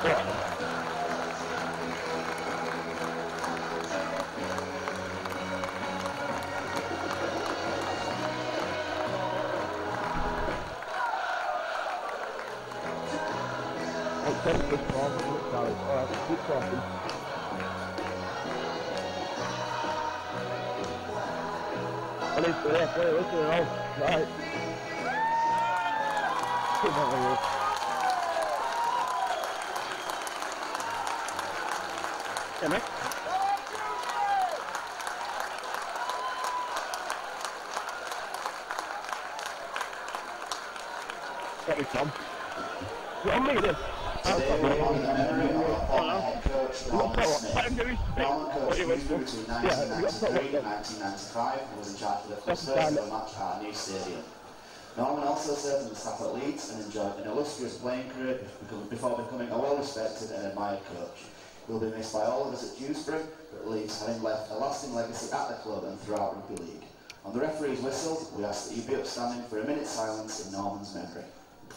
Right. Yeah, mate. Get me, Tom. You're on me, then. Today we're on the memory of our former head coach, Norman Smith. Norman coached Dewsbury between 1993 and 1995 and was in charge of the club's first ever match at our new stadium. Norman also served in the staff at Leeds and enjoyed an illustrious playing career before becoming a well-respected and admired coach. He will be missed by all of us at Dewsbury, but Leeds having left a lasting legacy at the club and throughout Rugby League. On the referee's whistle, we ask that you be upstanding for a minute's silence in Norman's memory.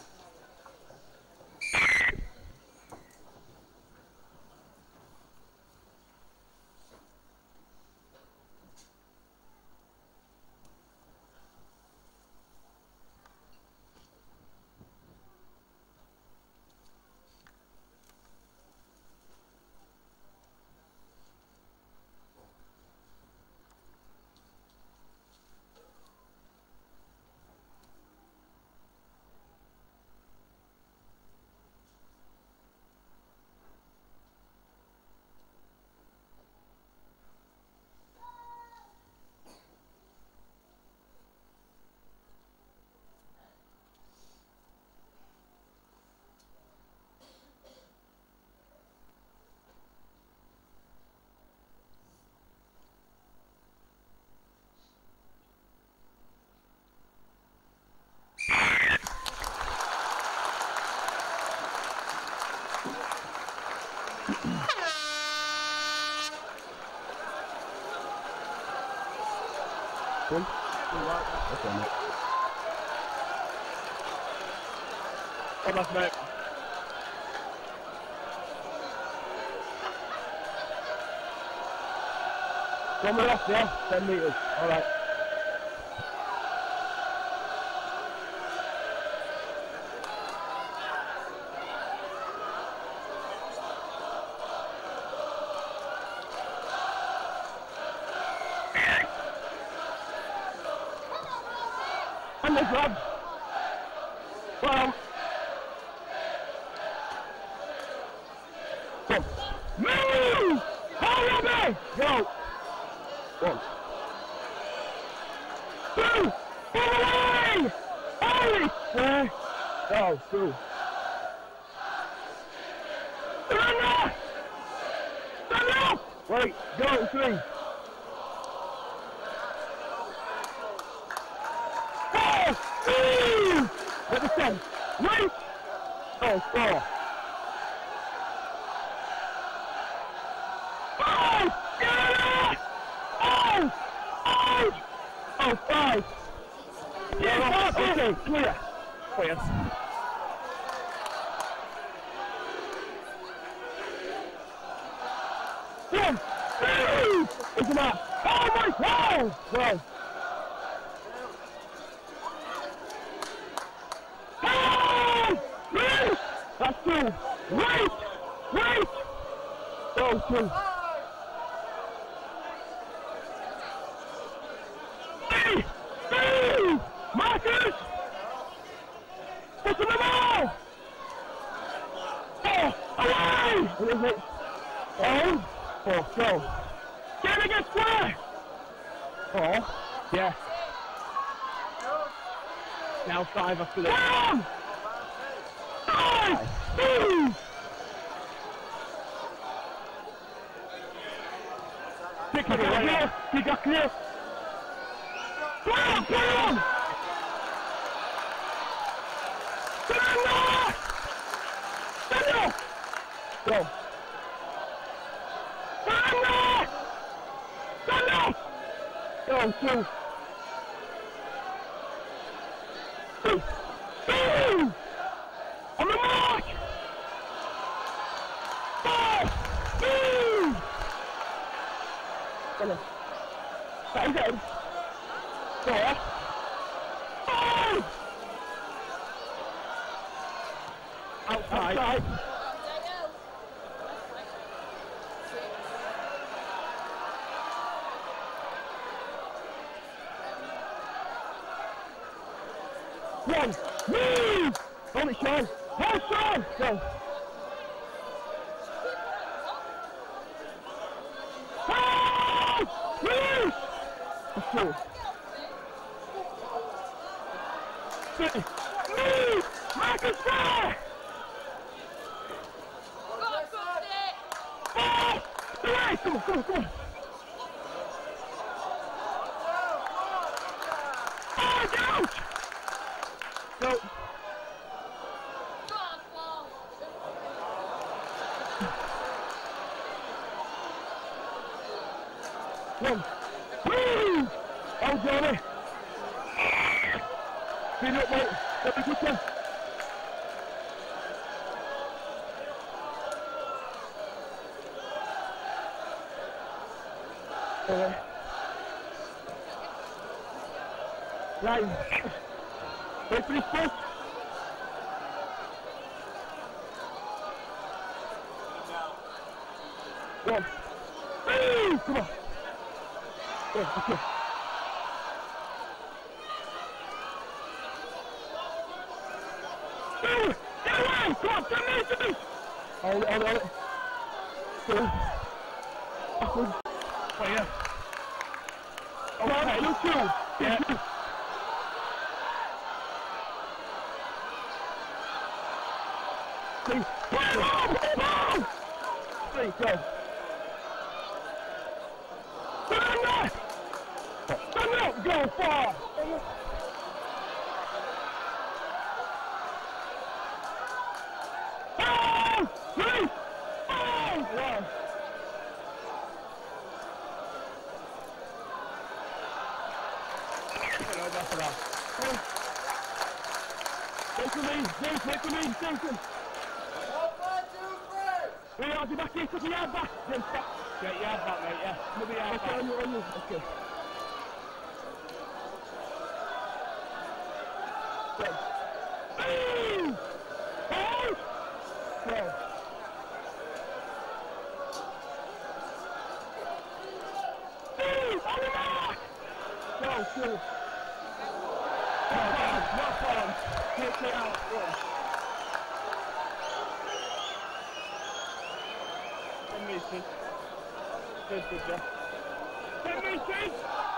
One. Okay, mate. Come on, mate. One more off, yeah? 10 metres. Alright. And the grab. Well. Come. Move! Hold me! Go! One. Two! Pull away! Holy! Three. Go, two. Stand up! Stand up! Wait, go, three. Let me stand. Wait! Oh, four. Oh! Get it! Oh! Oh! Oh, five. Yeah, okay, clear. Clear. One, two! Is it up? Oh my God! Well. That's two. Wait! Wait! Go, two. Hey! Marcus! Put them all! Oh! Away! What is it? Oh! Four, go. Get it, get square! Four. Yeah. Now five after this. Come! Pick it clear! Pick it clear! Play on! Play on! Stand up! Stand up! Go! Stand up! Stand up! Go, two! Two! Two! On the mark! Sykes. One, move! On it, Sean. Hold, Sean! Go. Hold! Move! That's two. Move! Marcus Fair! Oh! Away! Come on, come on, come on! Oh, get out! Go! One! Woo! Oh, Johnny! Speed up, mate! Let me put you! Right. Wait for his foot. One. Hey, come on. Yeah, okay. Get away! Come on, 10 minutes, 10 minutes! Hold it, hold it, hold it. Good. Backwards. Oh, yeah. Okay, look two. Yeah. Please. Play ball! Please, go. Stand up! Stand up! Go far! Oh! Please! Oh! One. Wait for me, Jason, wait for me, Jason! 1, 2, 3! We are back here, put the yard back! Get yard back, mate, yeah. Move the yard back. On you, okay. Go. Boom! Hold! Go. Boom! On the mark! Go, two. Not fun. Take it out. Yeah. 10 meters. Good, Jeff. 10 meters!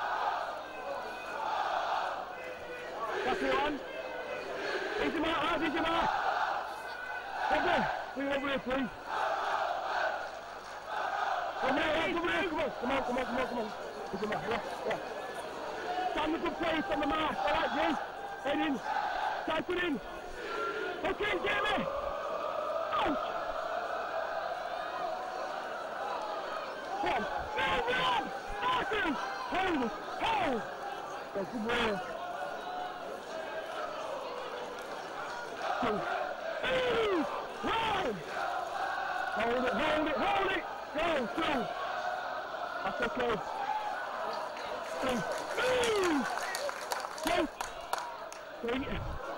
That's the one. Easy mark, lads, easy mark. Okay, bring it over here, please. Come here, lads, come here, come on. Come on. Easy mark, yeah. Stand up and place on the mark. All right, James. Head in. Type it in. Okay, Jamie. Out. One. Move on. Martin. Hold. That's good work. 2. 3. 1. Hold it. Go, 2. That's okay. 3. 2. 3. Okay.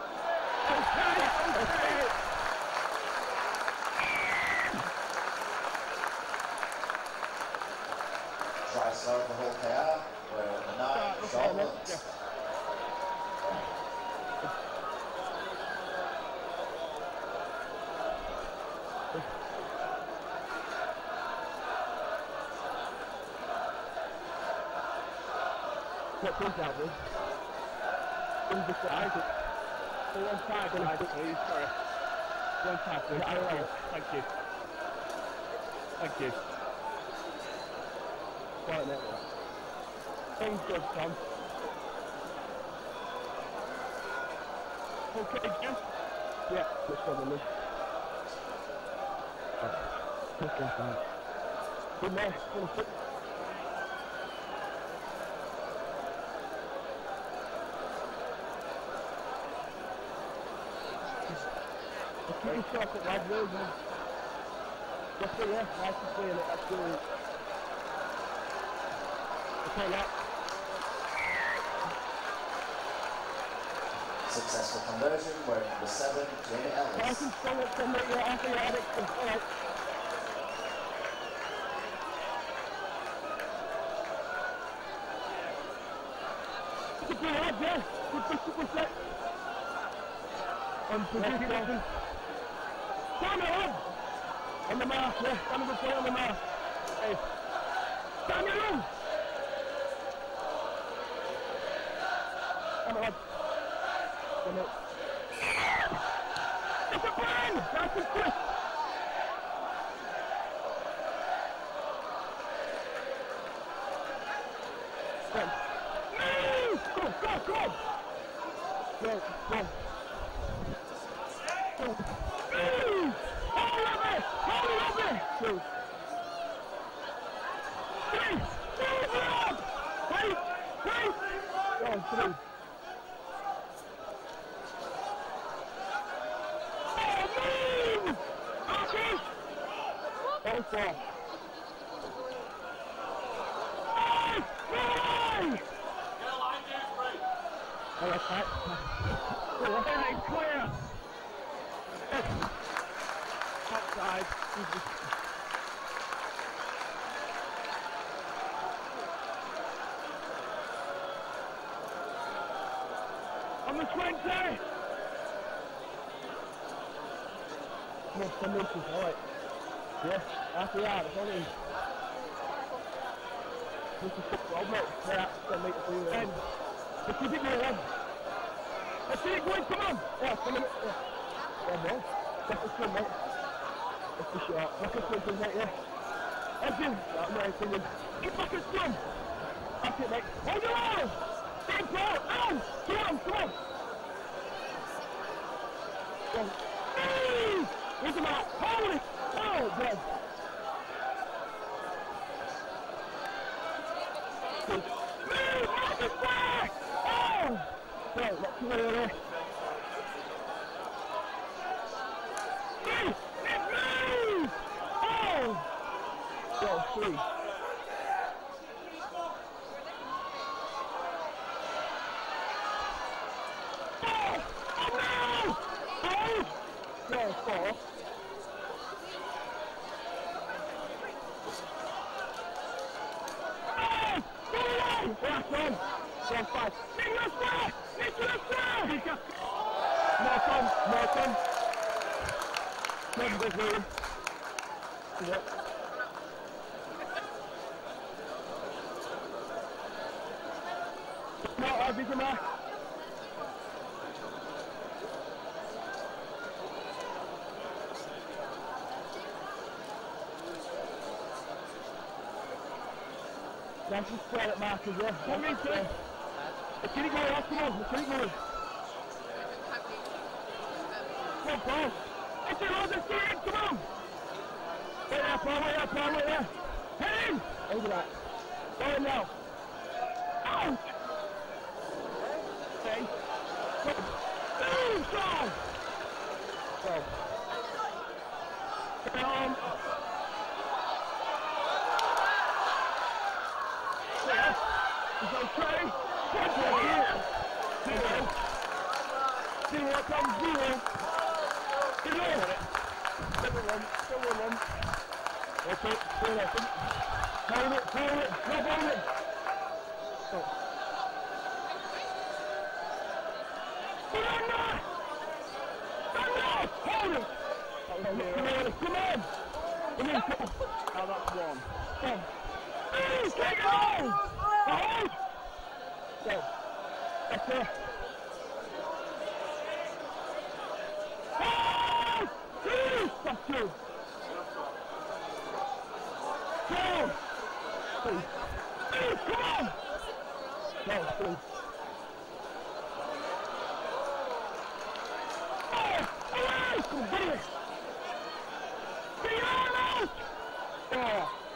Try slow for Hall KR, where the 9 is Ollett. What goes out with? One side, please. Sorry. One side, please. Thank you. Quiet network. Things good, Tom. Okay, Jim? Yeah, let's go on this. Okay, fine. Good man. Keep your shot at Rod Road, man. Just see, yeah, nice to see it, that's good. Okay, yeah. Successful conversion, wearing number 7, Jamie Ellis. On the mark, yeah. Stand up play on the mark. Hey. Stand your room. Come on. Come on. It's a plan! That's a quick! Come on. Move! Come on, come on, come on! Go, go. Go. Move! Hold it up! Hold it up! Two. Three! Move it up! Wait! Wait! Go, 3. Go for it. Clear. Outside. On the 20. More 10 inches, all right. Yeah, after that, it's only... This is 6 12 mate. Yeah, 10 metres for you. And let's keep it going. Let's see it going, come on. Yeah, come on. Yeah, no. That's a swim, mate. That's the shot. Back a swim, mate, yeah. That's him. That's my opinion. Get back a swim. That's it, mate. Hold your arm. Stand Paul. Ow! Come on, come on. Go. Where's the mark? Hold it. Oh, God. Move! Off his back! Oh! No, not too early. Move! Move! Oh! Go, 3. Oh! Oh, no! Oh! Go, 4. Last one. Go 5. Nicholas there! Nicholas there! Morton. Morton. Morton goes William. Yep. No, I'll be the mark. That's just square at markers, yeah. Come in, sir. Let's get it going, come on, let's get it going. Come on, Paul. It's a road, let's get it, come on. Wait there, Paul, wait there, Paul, wait there. Head in! Over that. Go in now. Out! Okay. Move, Paul! Go. Stay on. He's okay. 0. 0 comes 0. 0. Still one. Okay, still open. Hold it. Grab on it. Oh. Put on that! Hold it! Come on! Come in, Paul. Oh, that's 1. Come on. Take it on! Hold! Go. That's it. Hold! That's 2. Go! 3. Come on! Go, 3. Oh! Away! Come on, get out! 4.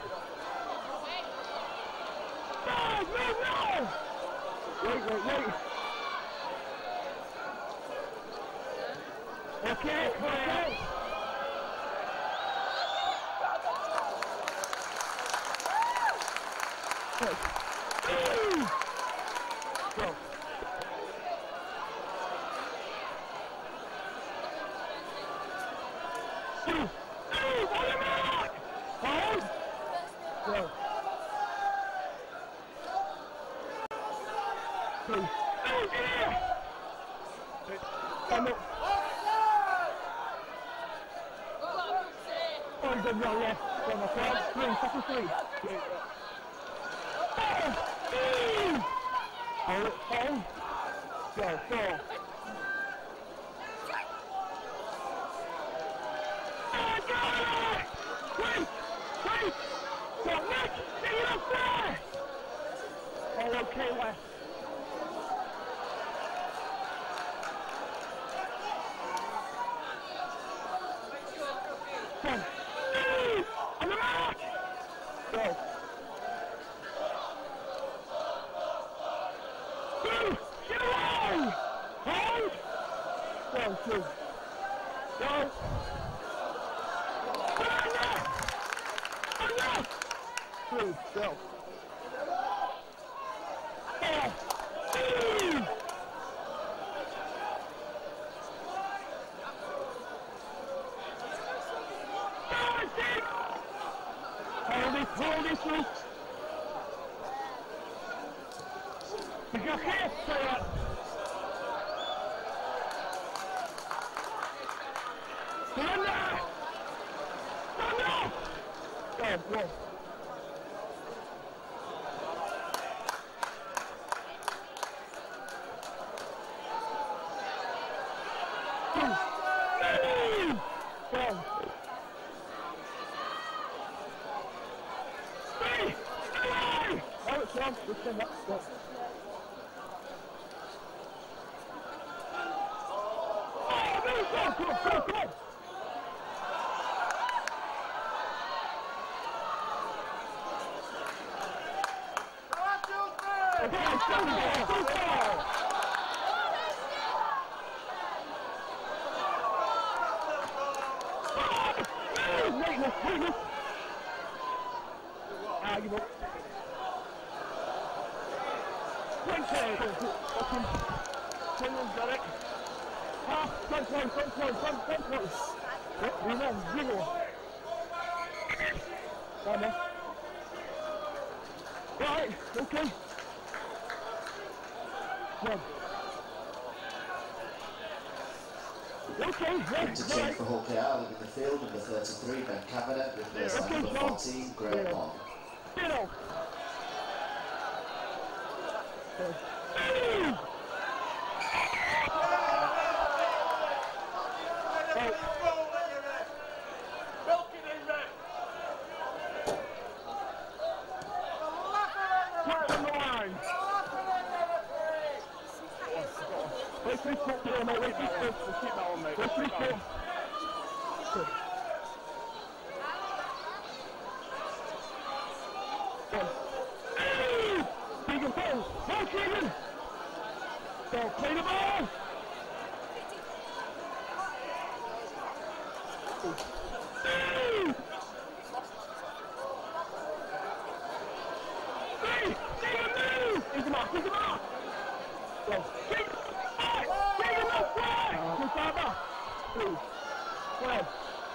No! Wait. Okay. Go. Well done, John, yeah. Well, my friend. 3, second 3. Hold it, hold. Go, 4. Wait! Go, Nick! Get it up there! All okay, left. Come on. On the mark! Go. 2! Get away! Hold! Go, 2. Go. Three, go. 4, 2. Hold this, Luke. You got here, player. Surrender! Surrender! Go, go. Right, okay. One. Okay, right. To change for Hull KR, in the field, number 33, Ben Cabinet, replaced by number 14, Greg Long. Middle. Play the ball! He's the mark! Go! Take him up! Good father! 2, 12.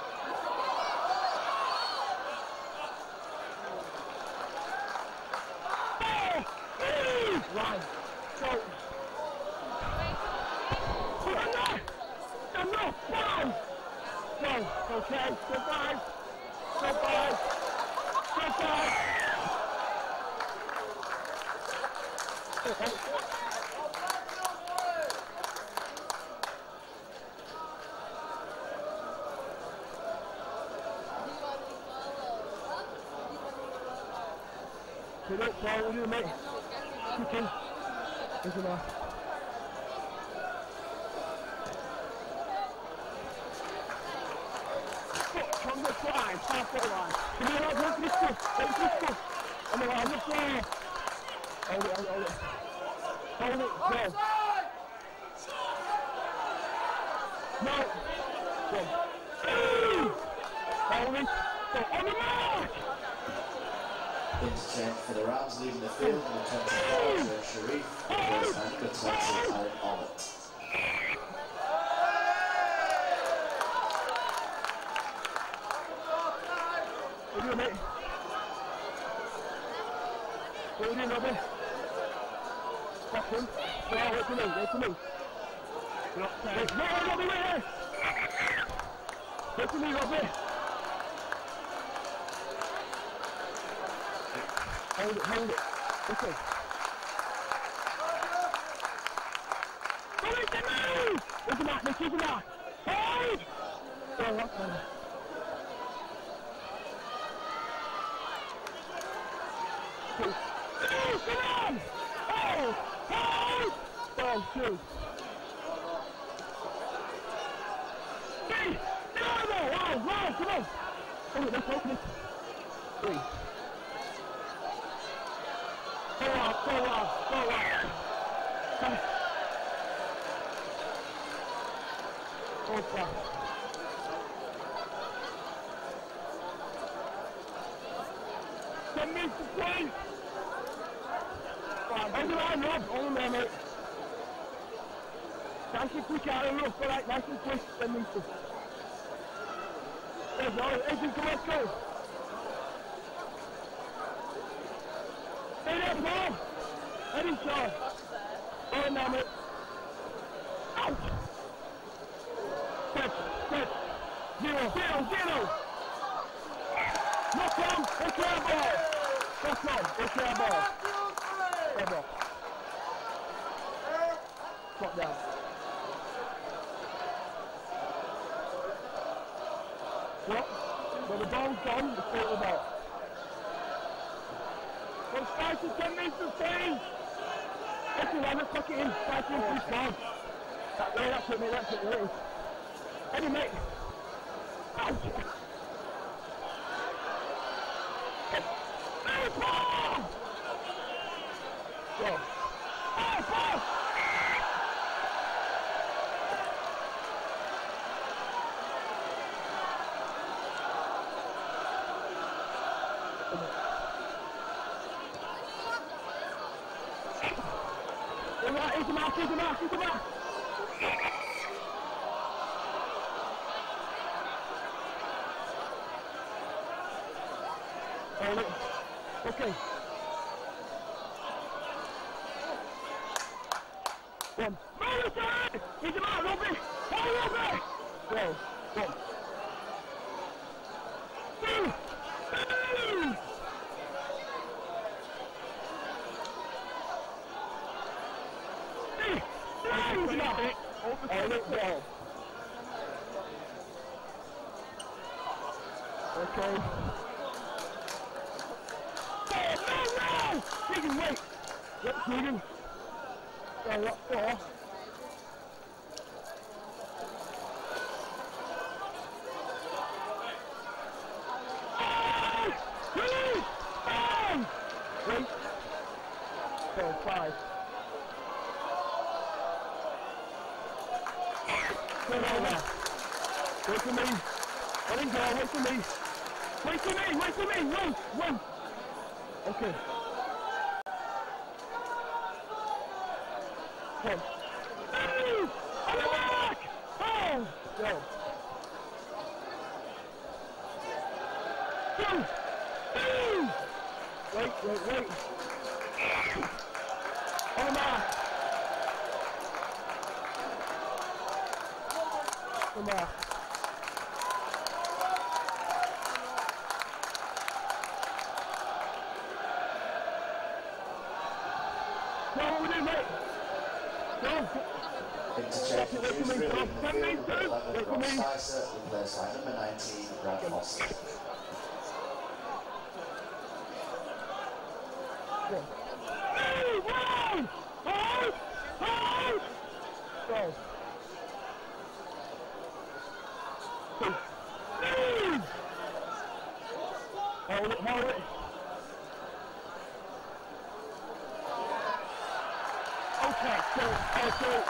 Line! Go! Go, okay, goodbye. Goodbye. Goodbye. Get up, Paul, what are you doing, mate? Cooking. There's enough. On the line, halfway line. Come here, I'll go to this stuff. On the line, the floor. Hold it. Hold it, go. No. Go. Hold it. Go. On the mark! Interchange for the Rams, leaving the field, number 24, Jode Sheriffe, replaced by number 20, Aaron Ollett. What are you doing, mate? What are you doing, Robbie? Back in. No, wait for me. You're not safe. No, Robbie, wait here! Wait for me, Robbie. Hold it. Okay. Hold it, move! Look at that, Nick, look at that. Hold! Oh, that's fine. Oh, come on! Oh! Hold! Oh, shoot. Three! Wow, come on! Oh, let's open it. Three. Go out. Oh, God. 10 minutes to play. Hold the line, Rob. Hold on there, mate. Nice and quick out of the rough. All right, nice and quick. 10 minutes to. There's no. Adrian, come on, go. Stay there, Paul. Heading short. Hold on now, mate. Out. Step. 0. Knock on. It's your ball. Knock on. It's your ball. Head off. Drop down. What? When the ball's gone, the foot of the ball. Well, Spice is 10 minutes to play. That's 11, clock it in. Spice in, please, down. That's it, mate, that's it. Eddie, mate. Out. Hey, Paul! Go. Oh, Paul! He's the mark. Okay. One. Move it! He's the mark, Robbie! Oh, Robbie! Go. One. Two! Okay. No! Keegan, wait! Yep, Keegan. Go up 4. Wait. Go 5. Wait for me. Let him go, wait for me. Wait. Okay. Come. Hey! On the mark! Oh! Go. 2! Wait. On the mark! Come on. Go with him, mate. Go. Intercheck Dewsbury Rams, Rob Sykes, player side number 19, Brad Foster. Hey, wow! Hold! Go. Hold it. Okay, go.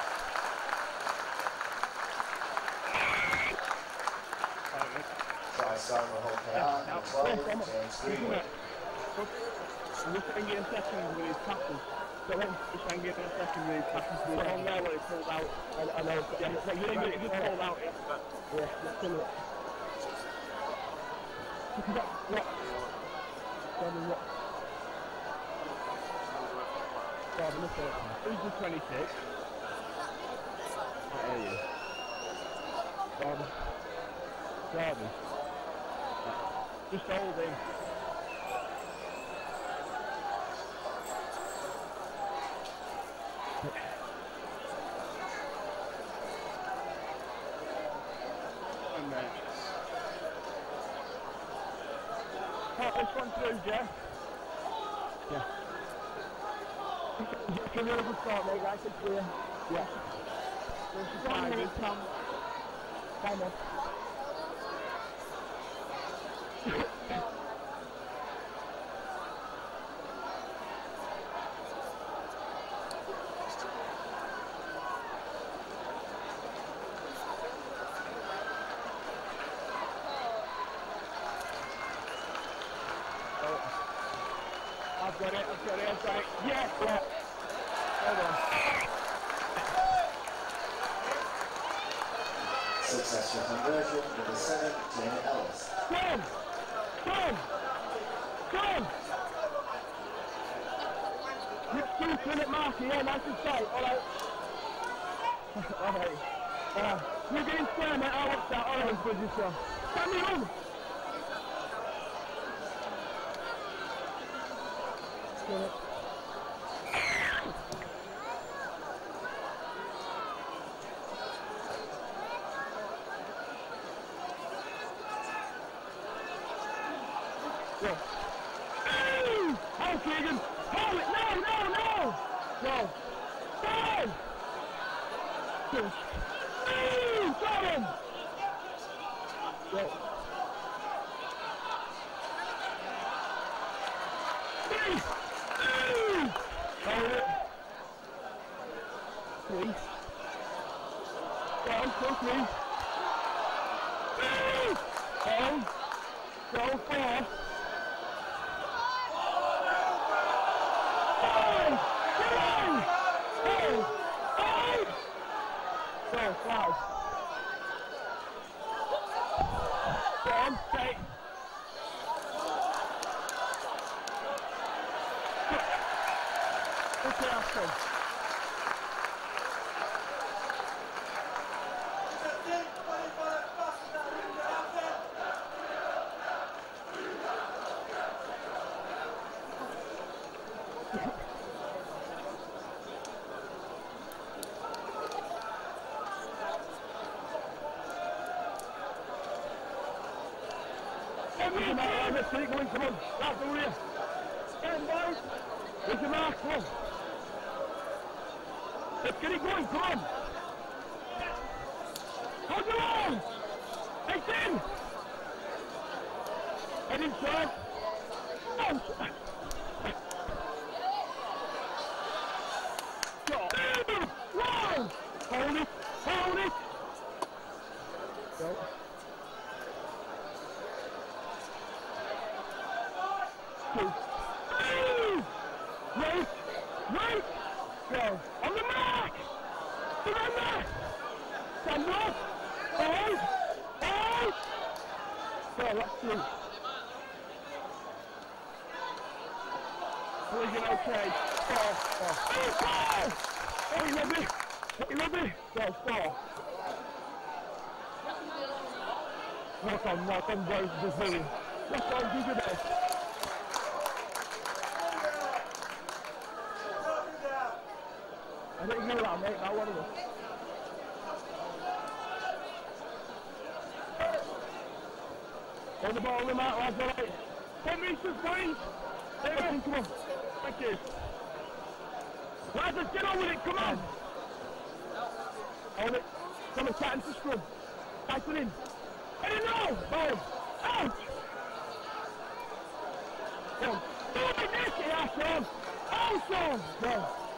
Side will hold KR, 12, James Greenwood. Look at him getting second with his tackles. So let him try and get a second with his tackles. Put on there when he pulled out. I know. Yeah, you just pulled out, yeah. Let's kill it. What? What? Father, look at it. Who's the 26? I hear you. Father. Just hold him. mate. Pop this one through, Jeff. Yeah. It's a really good start, mate, guys. It's clear. Yeah. Come on. I've got it. Yeah. Hold on. Successful conversion with the 7, Jamie Ellis. Come! Mitch Stringer at Marky, yeah, nice and tight, alright. Alright. You're getting square, mate, I'll watch that, alright, good yourself. Stand me on! Get it. Go. Oh, Keegan! Hold it! No! Go! Down! Push. Got him! Go. Hold it. 3. Go, 3. Go, 4. 5. Go on, take. What's the outcome? Come on, that's all here. Stand by. There's your mark, come on. Let's get it going, come on. Hold the line. 18. Head inside. Out. Go. 1. Hold it. Go. Right! Go! On the mark! Surrender! Stand up! Hold! Go, that's 3. We're okay. 4. Oh, you ready? Go, 4. Knock on, boys, Brazilian. Knock on, do your best. I think you know that, mate, not one of them. Hold the ball on the mat, lads, alright. 10 metres, please. Come on. Thank you. Lads, let's get on with it, come on. Hold it. Come on, tighten to scrum. Tighten in. Get in now. Ball. Out. Go. Do it, Nick. Yeah, Sean. Oh, Sean. Go.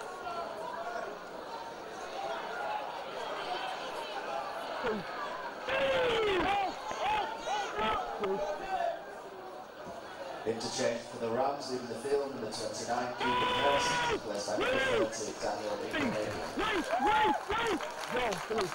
Interchange for the Rams, leaving the field, number 29, Keegan Hirst, replaced by number 30, Daniel Igbinedion. Wait! Go, 3.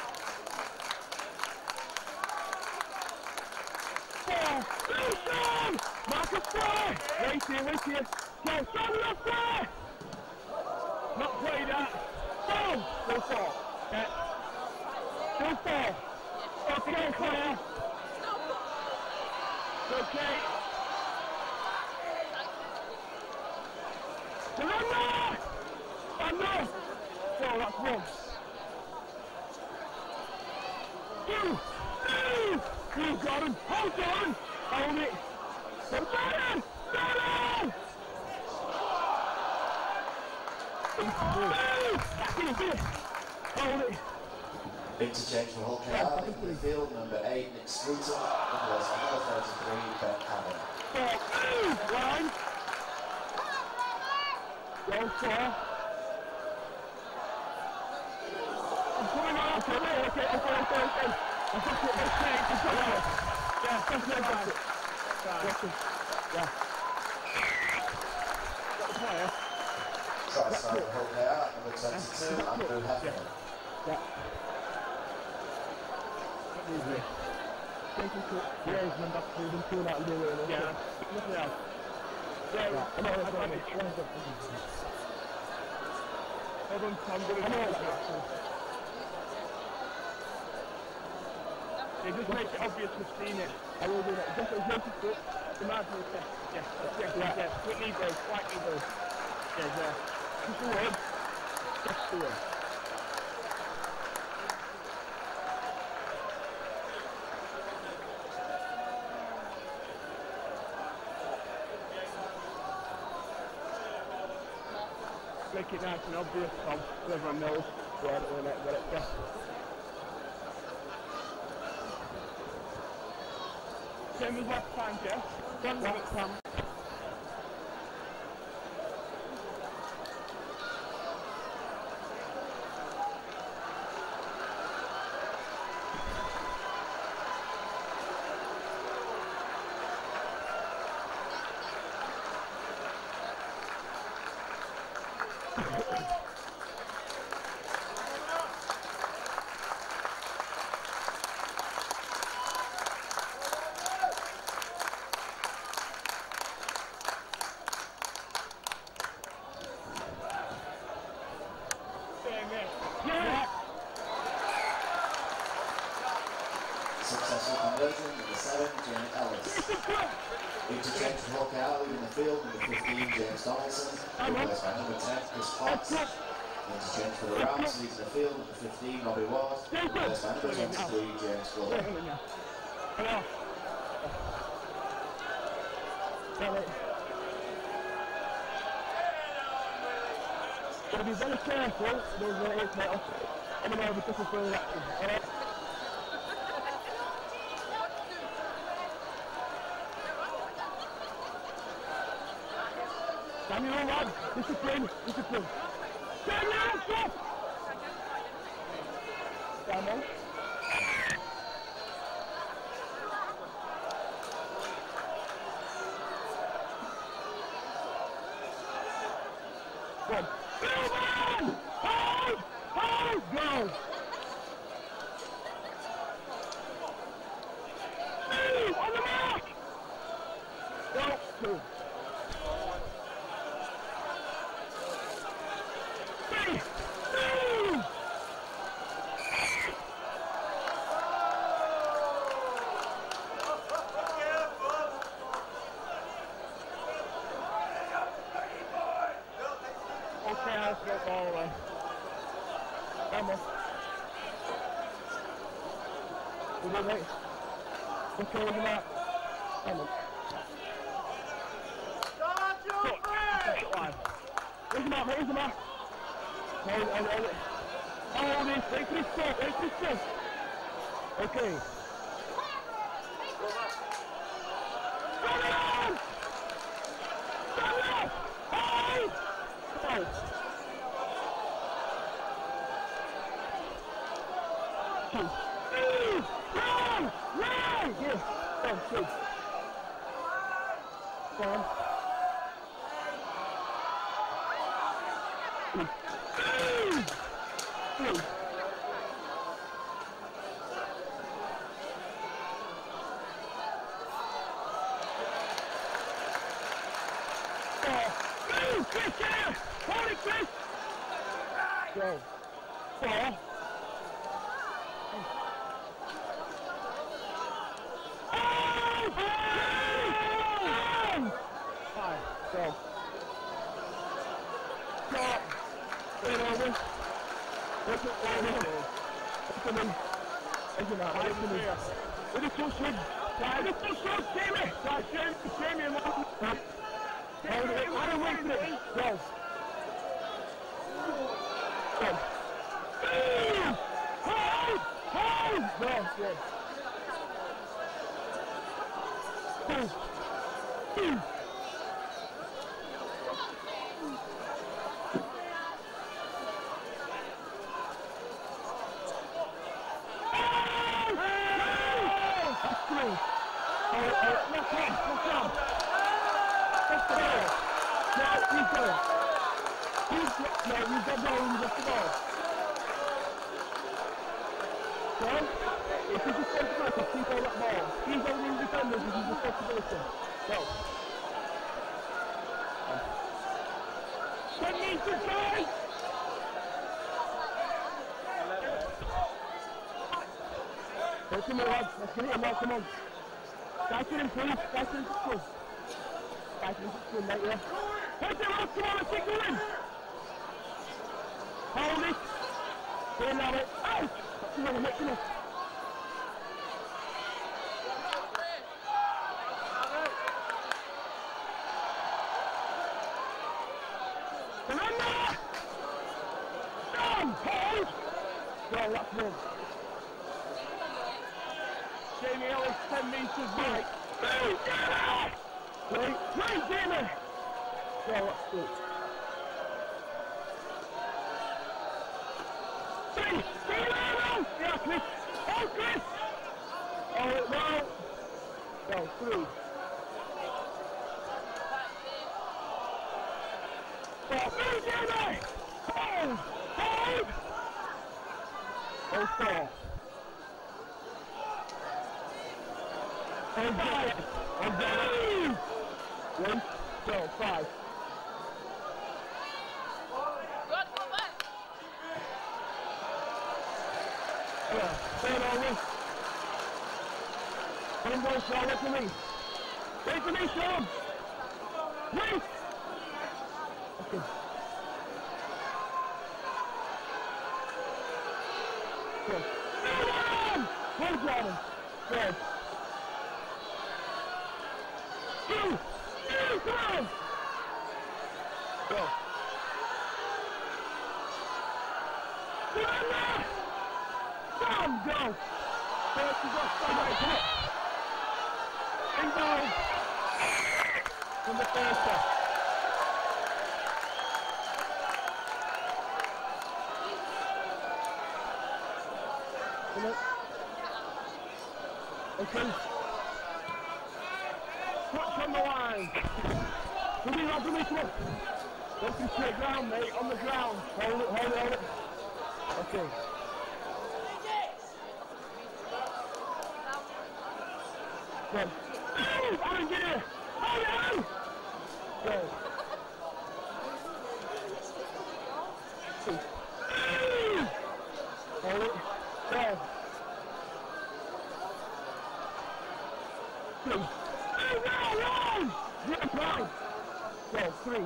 4. Marcus 4! Wait here. Go, stand up there! Not play that. Down! Go 4. Go 4. Okay, Claire. Okay. Surrender! Stand up! So that's 1. 2. You got him! Hold on! Hold it! Hold on! Hold it! Interchange for Hull KR in the field, number 8, Nick Scruton, number 33, Ben Cavan. Line! Go for. I'm coming out, okay. I got it, okay. Yeah, that's it. Yeah. Got the player. Try start for Hull KR, number 22, Andrew Heffernan. Yeah. Easy. Jason Crookes. Yeah, he's been back to them, two out of the way. Yeah, nothing else. Yeah, I know, Hold on, Tom, I know that. They just make it obvious we've seen it. I will do that. Just as Jason Crookes, the man who said, yes. Quick knee goes, white knee goes. Yeah. Just the word. Just the word. Make it nice and obvious, Tom, so everyone knows where it goes. Same as last time, Jeff. Last time. Successful conversion, number 7, Jamie Ellis. Interchange for Hull KR in the field, number 15, James Donaldson. Replaced by number 10, Chris Potts. Interchange for the Rams, leads the field, number 15, Robbie Ward. Replaced by number 23, James Crookes. Gotta be very careful, those are 8 metres. I'm going to have a couple for action, alright? Daniel Ollett, discipline. Daniel, stop! Daniel. Go on. Hold! Go! Move! On the mark! Go! 2. 3! Move! Okay, let's go all the way. Come on. You good, mate? Okay, look at that. Come on. Where's the mark, mate? Where's the mark? Hold it. Hold it. Wait for this stop. Okay. Stand on! Hold! Run! Yes. Go, 2. Go on. 3. 4. Chris, here! Hold it, Chris! Go. 4. 5. Go. Stop. Put it over. Put it over. Open him. Open up. With the touch in. Right, with the touch in, Jamie. Right, Jamie and one. Right. Hold it. Aaron wait for it. Go. Go. Hold! Hold! Go, go. Go. Come on, lads. Let's get it in now, come on. Guys in him, please. Guys in him to school. Guys in him to school, mate, yeah. Head them out, come on, let's get going. Hold it. Go now, mate. Out! That's the one, mate, come on. Surrender! Down! Hold! Go, that's one. Jamie Ellis, 10 metres right. Wait, Jamie! Yeah, that's good. Three! Yeah, Chris! Oh, Chris! Oh, no! No, three. Four, Jamie! Hold! Hold! Oh, four. One, go, five. Yeah, turn over. One goes, Sean, wait for me. Wait for me, Sean. Wait. Okay. Good. Hold, Jordan. Good. Come on! Go. Down, go! First is off, somebody, come on! In goal! From the first off. Come on. Okay. Touch on the line. Come in, come on. Don't be straight ground, mate, on the ground. Hold it, hold it, hold it. Okay. Go. Aaron, get here. Aaron! Go. Hold it. Go. Two. Run! Yeah, right. Go, three.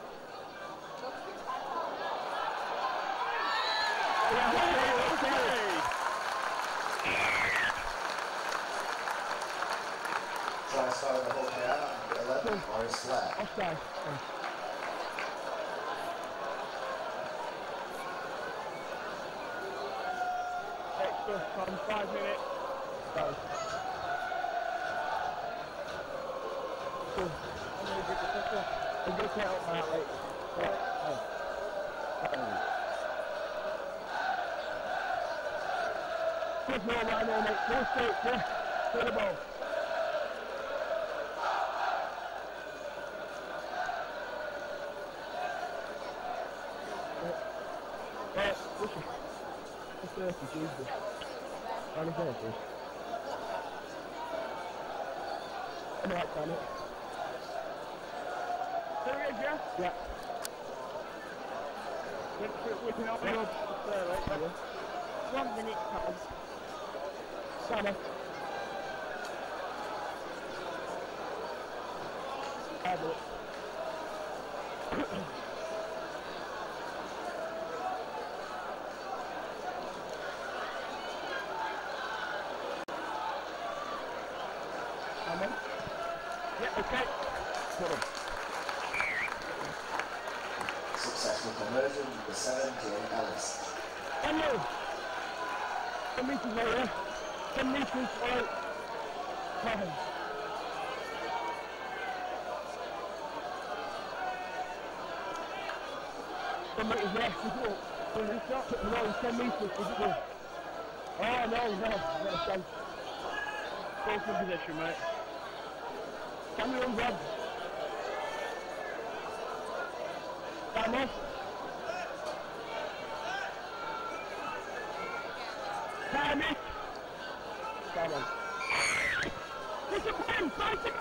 Try to start the whole down, 11, or a slap. Offside. Extra from 5 minutes. Go. I'm going to count my outlet. Good ball right there, mate. Go straight, yeah. To the ball. Listen. It's 30, Tuesday. Only 30. I'm right, damn it. There he is, yeah? Yeah. We can help you up there, right? Yeah. 1 minute, Cubs. Summer. Have it. on. Yeah, okay. Got him. Successful conversion, number 7, Jane Ellis. Daniel! 10 metres later. 10 metres out. Fine. Ten metres left, is it? When you start putting on 10 metres, is it? Oh, no, no. You've got to stand. Both in position, mate. Stand your own grab. Stand off. Time it. Stand on. Discipline, fight it.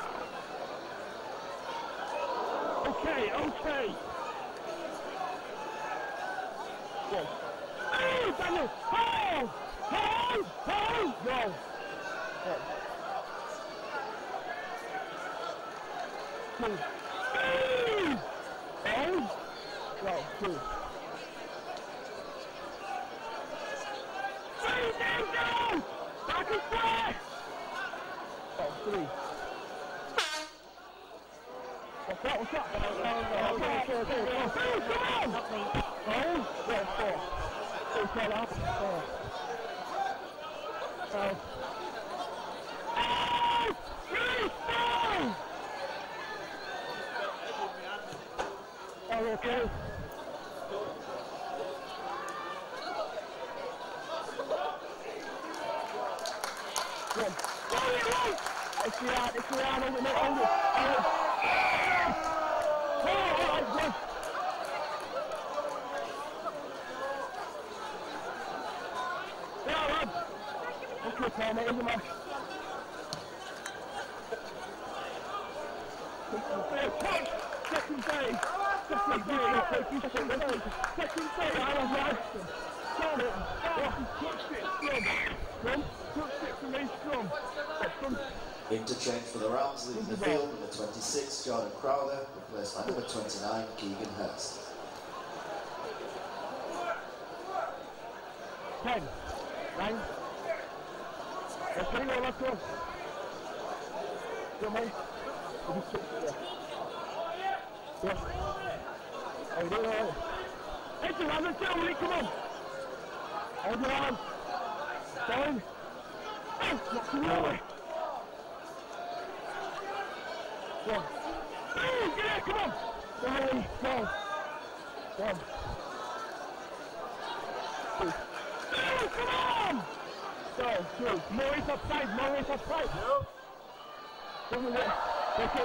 Okay, okay. Go. Hey, Daniel! Hold! Hold! Hold! Go! Hey. Two. Hey! Hold! Go, 2. 3, down! Back and forth! Oh, 3. What's that? What's that? Okay. Come on! Oh, yeah, 4. Take that off. 4. Oh, okay. Good. It's the art, hold it, mate, hold it. Oh, alright, good. Yeah, lad. Okay, Paul, mate, here's the match. Touch! Second day! Second day! I was right. Got it! Touched it, scrum! Touched it for me, scrum! Interchange for the Rams, leaving the field, number 26, Jordan Crowther, replaced by number 29, Keegan Hirst. 10, 9. Let's go, let's go. Go, mate. Yeah. Oh, you do it all. Hey, come on, let's go, Willie, come on. Hold your arm. Down. Oh, not too early. Go. Hey, get here, come on. Go, Willie, go. 1. 2. Oh, come on. Go, 2. Maurice upside, Maurice upside. Come with it. Okay.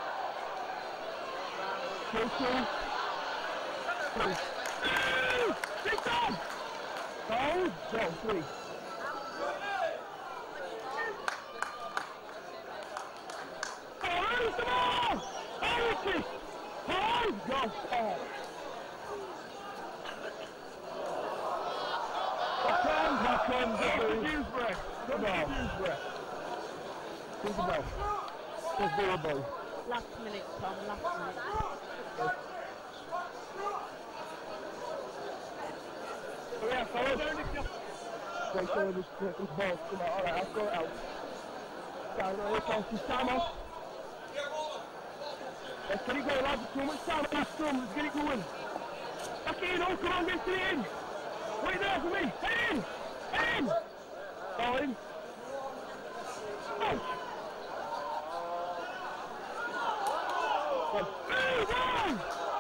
2, 2. 3. Sit down! Go! Go, 3. Oh, where's the ball? Oh, it's it! Hold! Go! Oh! Back on, Dewsbury. Good ball. Dewsbury. Here's the ball. Here's the ball. Last minute, Tom, last minute. Oh yeah, fellas. Wait till this ball come out. Alright, I'll go it out. Down, stand off. Let's get it going, lads. Too much time on this scrum. Let's get it going. Back in, oh, come on, get it in. Wait there for me. Head in. Head in. Ball in. Out. Hey, down.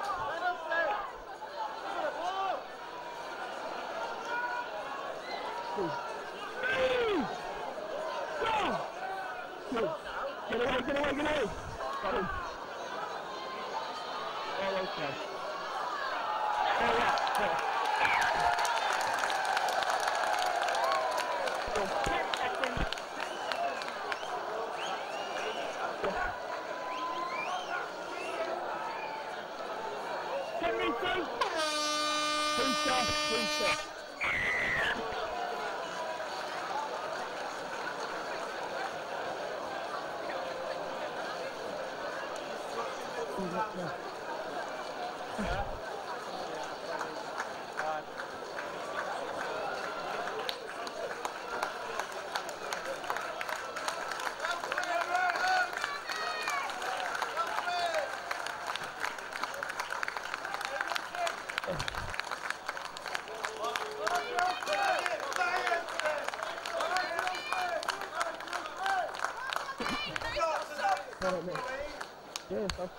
Go! Good. Get away, get away, get away! Got him. All okay. All right. So 10 seconds. Please stop. Yeah, so.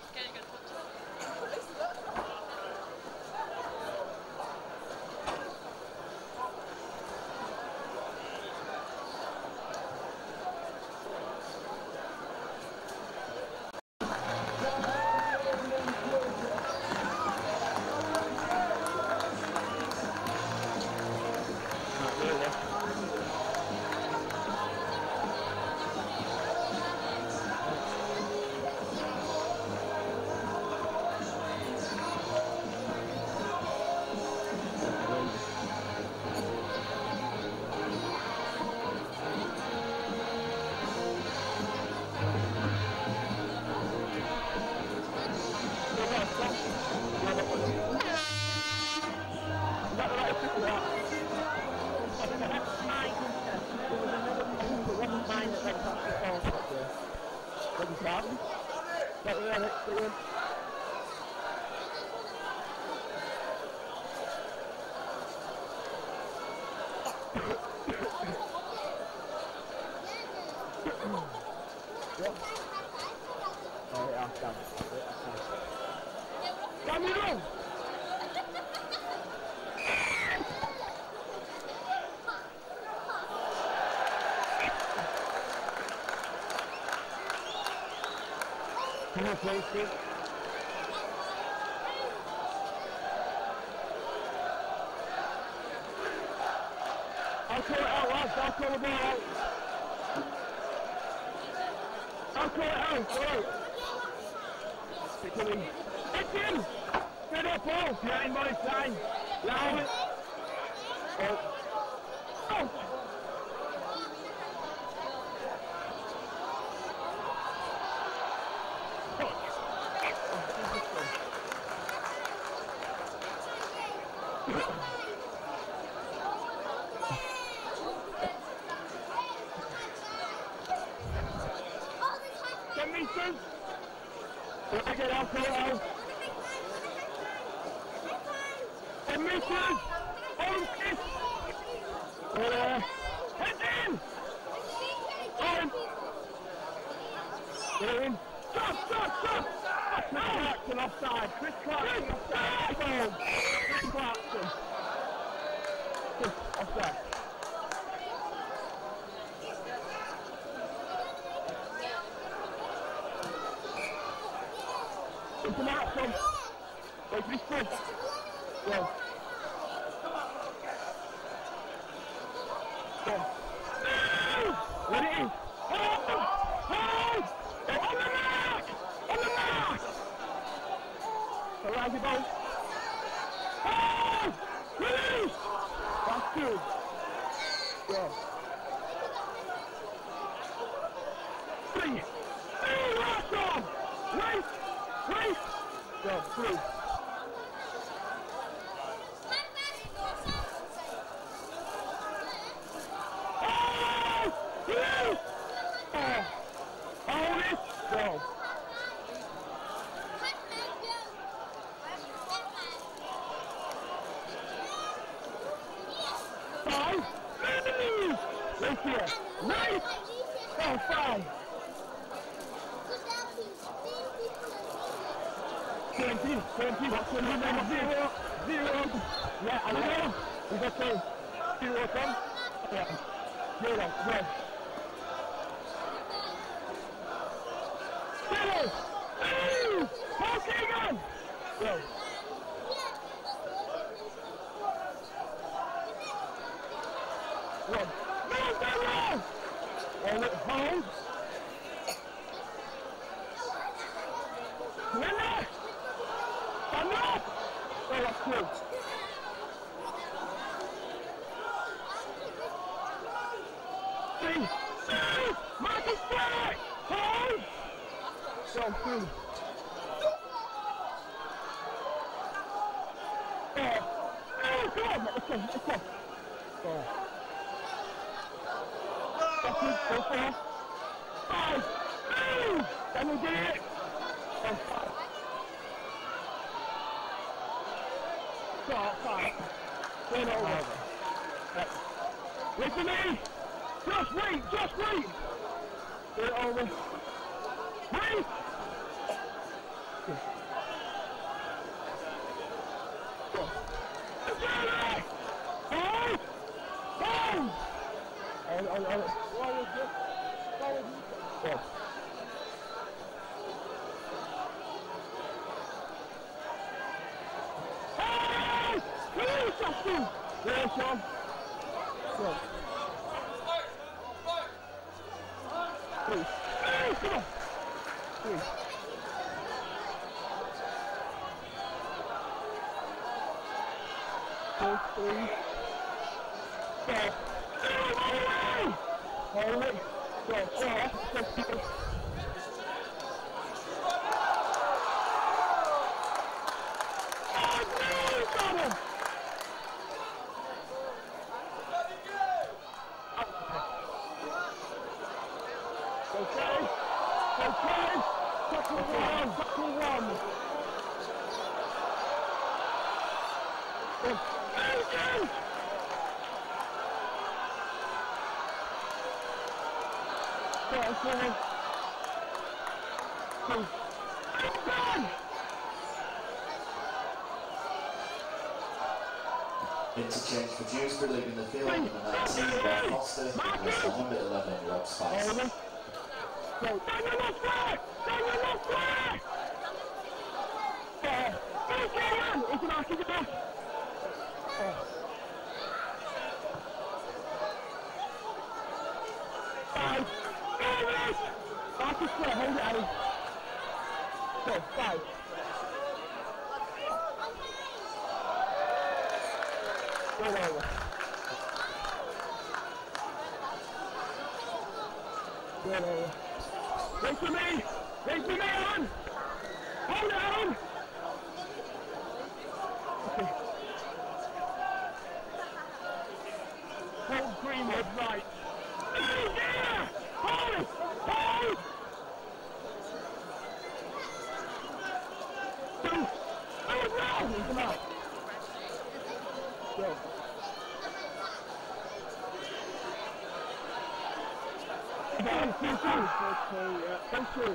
I'll call it out, lads. I'll call the ball out. I'll call it out. All right. It's coming. It's in. Get up, Paul. Behind by side. Allow it. Oh. Oh. Get out, pull it out. And misses. Oh, kiss. Head in. On. Get in. Stop. No. Clarkson offside. Chris Clarkson offside. Boom. Chris Clarkson. Offside. Come out, son. Wait for his foot. Go. Go. Let it in. Hold! On the mark! Around the ball. Hold! Release! That's good. Go. 3. Last on! Wait! Go, 3. Oh! Yes! Oh! Hold it! Go! Five! Right here! Nice! Oh, 5! 17, what's the number? 0. Yeah, I know. We got 2. 0 come. Yeah. 0, red. 0! Paul Keegan! Go. One. No! Hold it, hold. Winner! Stand up! Oh, that's 2. Michael Strike! Hold! Go, 2. Oh, come on, let's go. Go. That's it, go 4. 5. Then we did it. Oh, 5. Start, 5. Turn over. Wait for me! Just wait! Do it over. Hey! There, Sean. Go. Please. Come on. Please. Hold, please. Go. Hold it. Go. Go. Interchange for Dewsbury, leaving the field, number 19, Bob Foster, number 11, Rob Spice. Go, Daniel left flag! Daniel left flag! It's an arc in the back. Five. Back is clear, hold it, Adam. Go, 5. Go over. Go over. Wait for me! Wait for me, Alan! Hold it, Alan! Okay. Hold Greenwood right. Yeah! Hold! Hold! Two! Oh, no! Come on! Go. Down, 2-2. Okay, yeah. 2-2.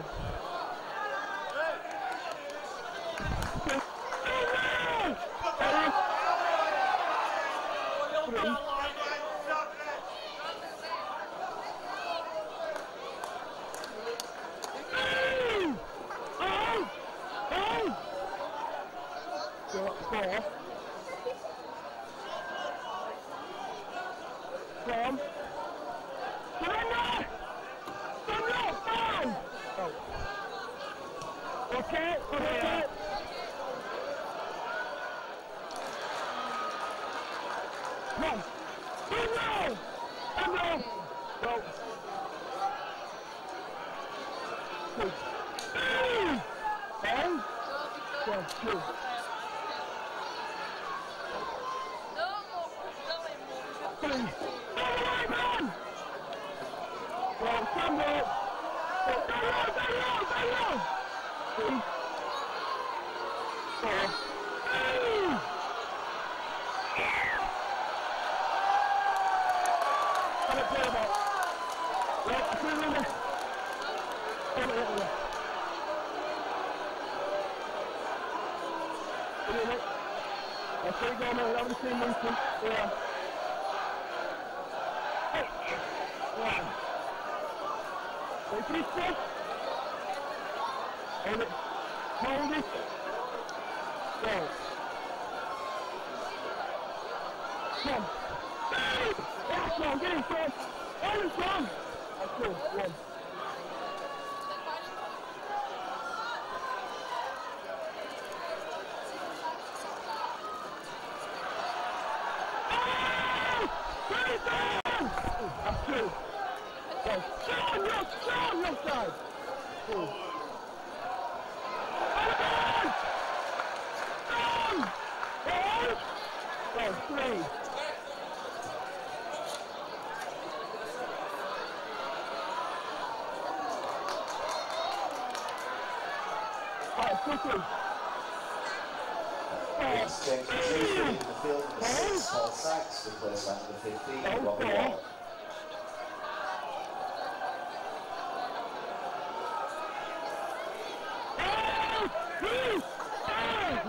Exchange for Dewsbury, in the field, number 6, Paul Sykes, replaced by number 15, Robbie Ward.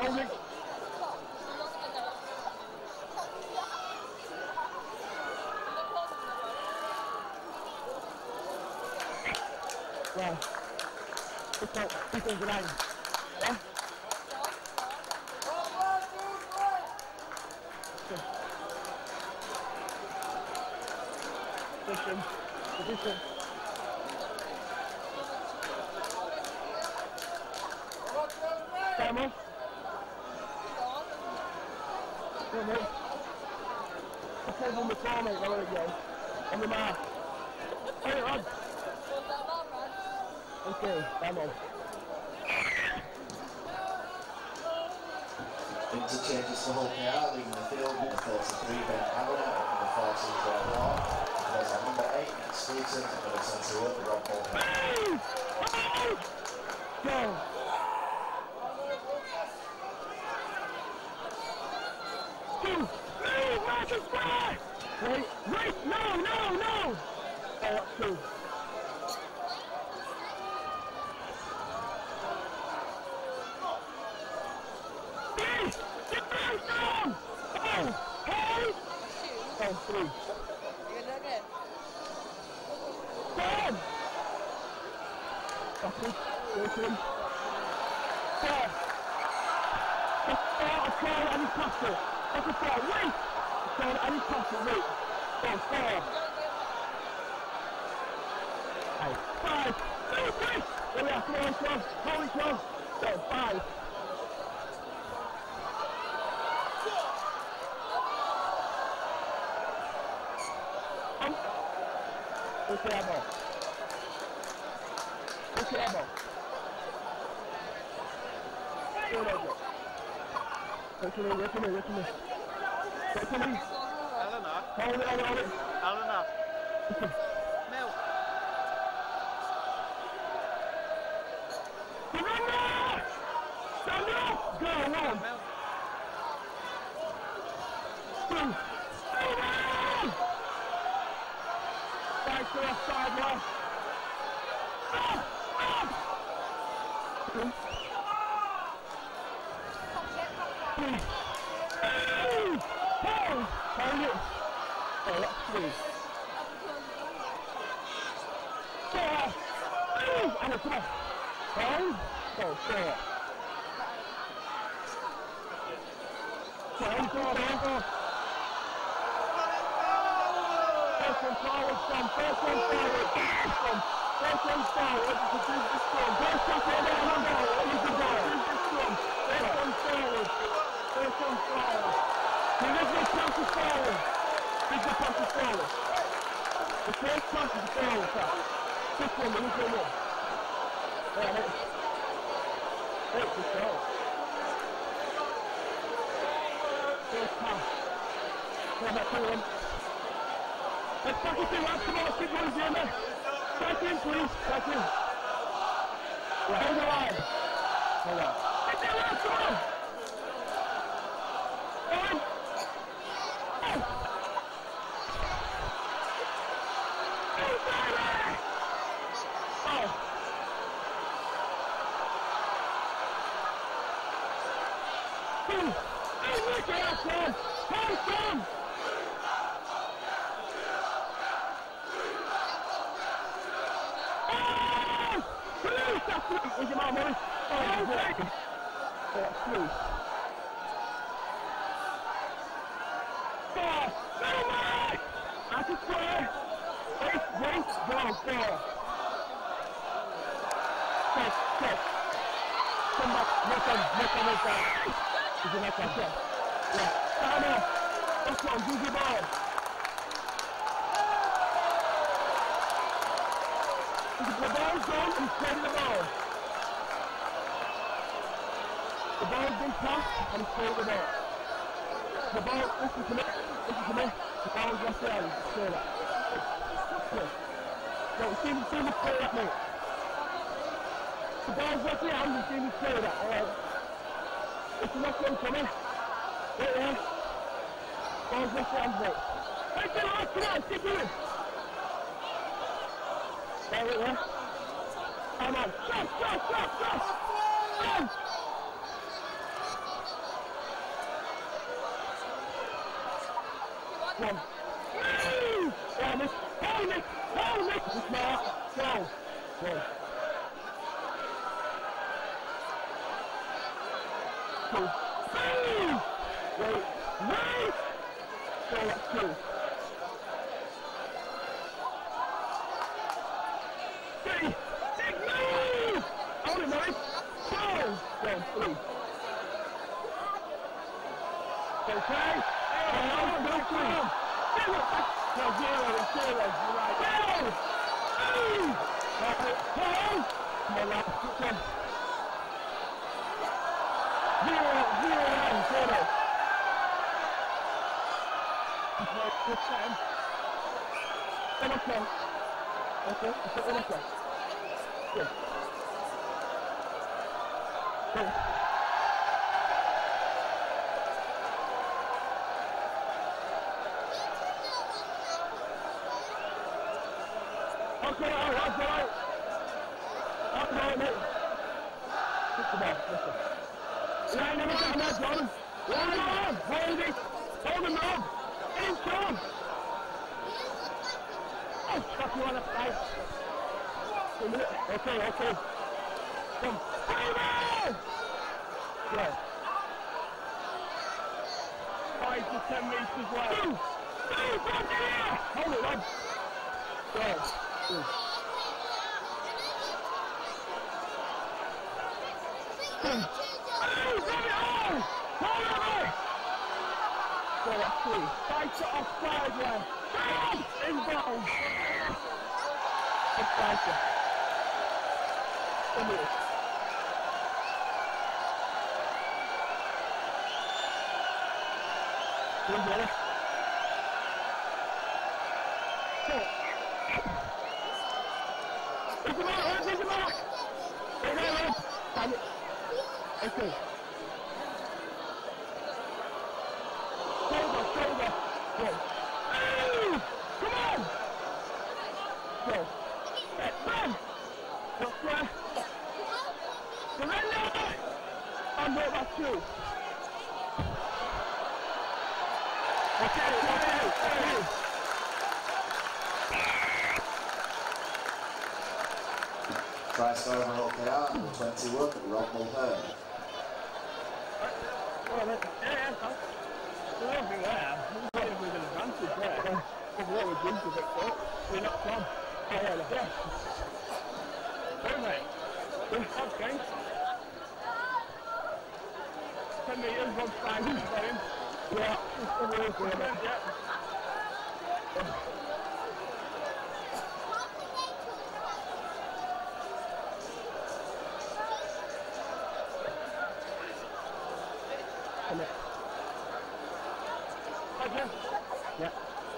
Hold it. Yeah. It's out. Keep on the line. Yeah? Position. Position. Time off. Go on, mate. I'll take on the floor, mate. There we go. On the mark. Hey, on. Okay, time off. Interchanges for Hull KR, leaving the field with the 33 Ben Allen, and the 14 Greg Law. There's a number 8 Nick Skeeton, and number 21 Rob Mulcahy. Go! Move! Marcus, square! Wait, wait, no! Oh, that's two. Get down! Oh, hey! Oh, three. You're gonna do it again? Down! That's it. Go to him. Four. I call it and he passed it. That's a four. Wait! I call it and he passed it. Wait. Oh, four. Hey, five. Three. There we are. Come on, close. Hold it close. So, five. Look at that ball. Look at that ball. Go there, go. Go to me. Hold it. Eleanor. Mel. Surrender! Stand up! Go, one. Mel. Two. Back to the side, left. Three. Hold it. Oh, that's three. Four. And a cross. Hold. Go, four. Go. First one forward, son. First one forward. First one forward. This is the scrum. First one forward. This is the scrum. First one forward. First one forward. The original pass is forward. This pass is forward. The first pass is forward, sir. This one, the original one. Yeah, mate. It's the forward. First pass. Yeah, mate, come on. Let's back it in, lads. Come on, keep going, Jamie. Back in, please. Back in. Yeah, hold the line. Hold on. Get there, lads. Come on. On. Oh. Oh, baby. Oh. Two. Oh, look at that, son. Hold, son. Where's your mum, Morris? Oh, that's three. Four. No, Mike! That's a square. Wait, go, four. Check. Come back, knock on. Is it knock on? Yeah. Time off. That's one, use your ball. The ball's gone and he's playing the ball. The ball's been passed and he's playing the ball. The ball, listen to me. The ball's left hand, say that. Okay. No, see me play that, mate. The ball's left hand and see me play that, alright? It's not going to me. Wait there. Ball's left hand, mate. Hey, come on, keep doing. There it is. Come on. Stop. One. Hamish. Hamish. Smart. Go. Go. Two. Wait. Wait. Go. That's two. Three. Big move. Hold it, Murray. Go. Go. Three. Okay. No, zero. You're right. Go. Come on, lad. Good one. Zero. Good time. Okay. Good. Go. That's all right. That's mate. Pick the ball, listen. Line him down there, John. Line him on. Hold it. Hold him on. In, John. Oh, stop you on the side. 2 minutes. Okay. Come. Hold on. Go. 5 to 10 meters wide. Two. Back here. Hold it, lad. Go. Two. Go at 3. Fight it offside line. Inbound. Offside line. Come here. Good brother. Go. Take him out. Take him out. Stand it. Okay. Shoulder. Go. Come on. Go. Run. Go square. Surrender. And go back 2. Okay. Try scorer for OKR, number 21, Rob Mulhern. I don't think I am. We've got an advantage there. Overall, we're good with it, but we're not from. Oh, yeah. Hey, mate. Okay. 10 meters, 1 5 for him. Yeah, just a little bit. Yeah. Come here. Yeah.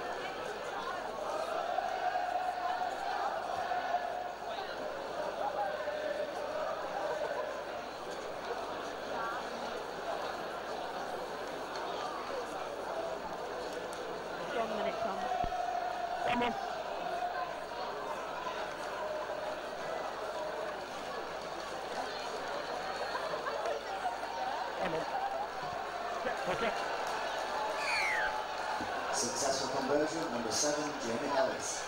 One minute, Tom. Come on. Okay. Successful conversion, number 7, Jamie Ellis.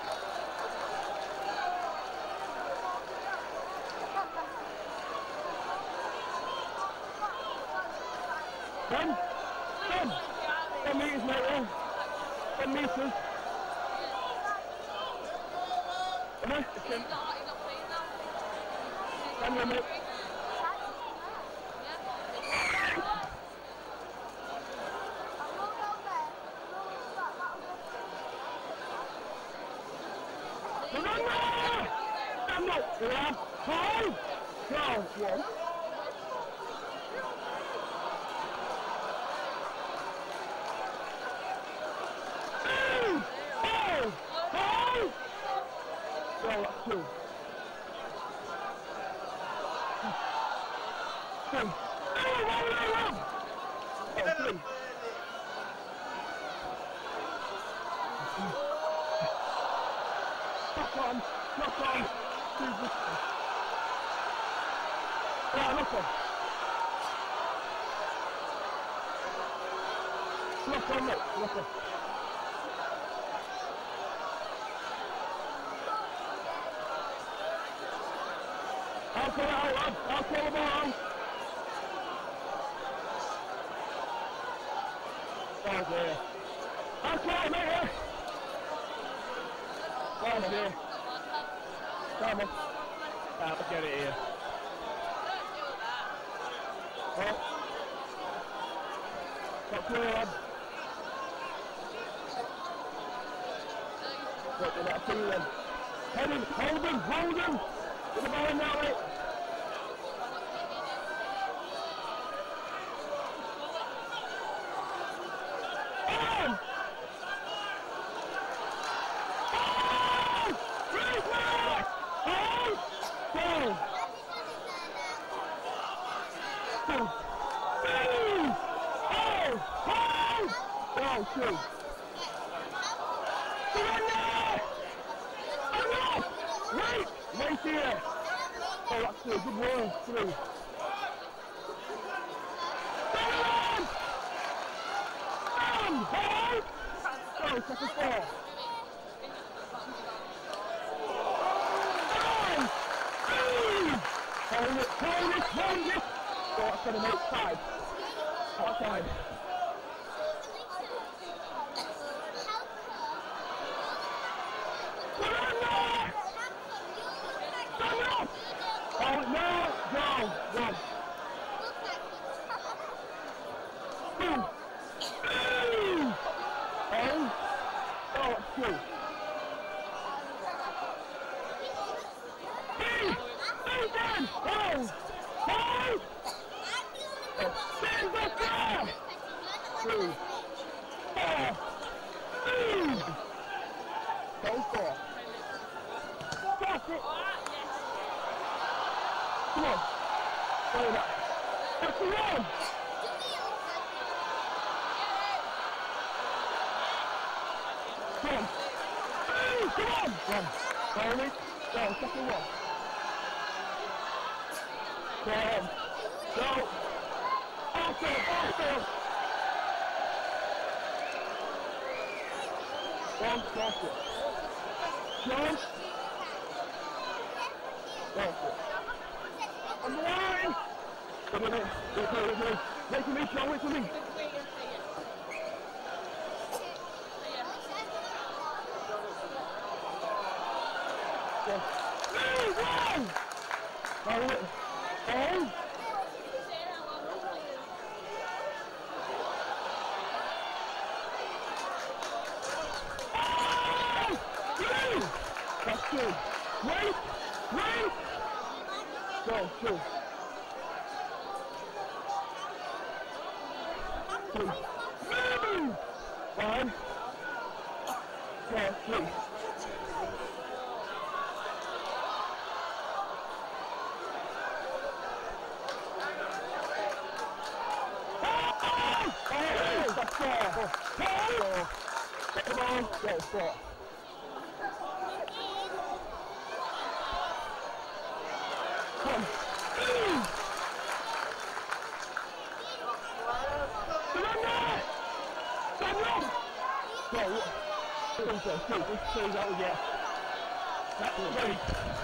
Done. 10 meters, mate. 10 meters. Come on. 10 minutes. Yeah. Hold. Go. One. Hold. Go. That's 2. 3. Oh, 3. Knock on. Yeah, look on. Look on, mate. Look on. I'll call it out, lad. I'll call the ball out. Oh dear. I'll call it, mate. Oh dear. Come on. I'll get it here. Oh. Not clear, lad. What did that do then? Head him, hold him, hold him! Get the ball in now, mate. On! On! Release me! Hold! Go! Go! Move! Hold! Hold! Go, shoot! Surrender! Wait! Wait here! Oh, that's good. Good work. Through. Hold! Hold! Go, second four. Hold it, hold it, hold it! So that's going to make 5. Outside. Oh, no! Go! Go! Boom! Boom! Oh! Oh, it's two. Dan! Oh! Oh! Stand up there! 3, 4, move! Go 4. That's it! Come on. Hold up. That's the one. Come on. Hey, come on. One. Hold it. Go. Second one. Go on. Go. Awesome. One. Cross it. Jump. Cross it. On the line! Wait a minute. Wait for me, Sean, wait for me. Move, run! Hold it. Hold. Oh! Move! That's good. Wait! Go, 2. 3. Move! 5. 4, 3. Oh! That's 4. 4. Come on. Go, 4. Come. Surrender! Stand up! Go. This is out again. That's ready.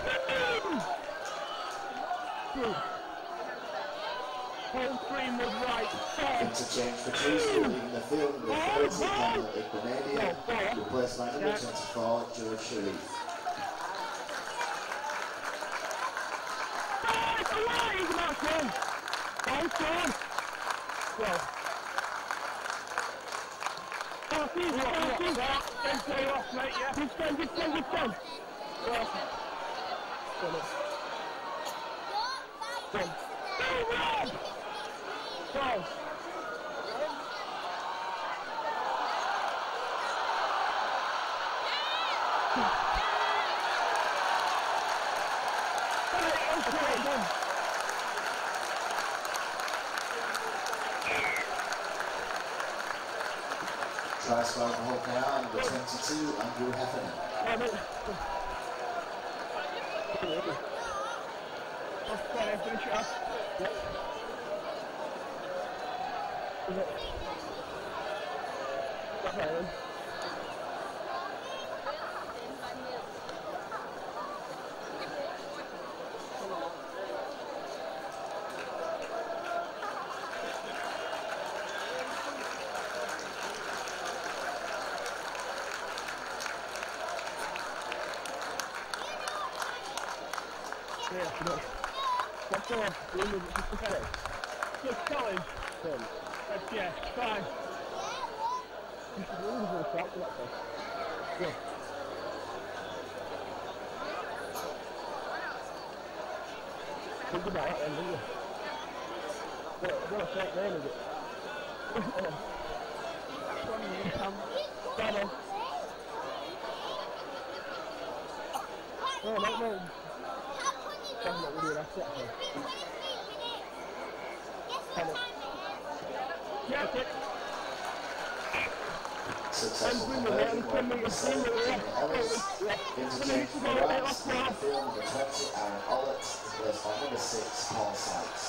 Home screen was right. Interchange for Dewsbury in the field with Daniel Igbinedion, replaced by number 24, Jode Sheriffe. He's not done. Don't turn. Go. Then play off, mate, yeah. Good stand. Well. Done it. Done. Go, Rob! Go. Okay, done. Try scoring the whole now, number 22, Andrew Heffernan. Finish it up. Yep. Got that in. Yeah, no. What's going on? Just look at it. Just challenge. Yeah, fine. You should really have a shot for that thing. Yeah. Think about that then, didn't you? What a fake name is it? Come on. No, no. That's not really an asset for. Yeah, that's it. Successful conversion by number 7, Keegan Hirst. Interchange for the Rams in the field, number 20, Aaron Ollett, replaced by number 6, Paul Sykes.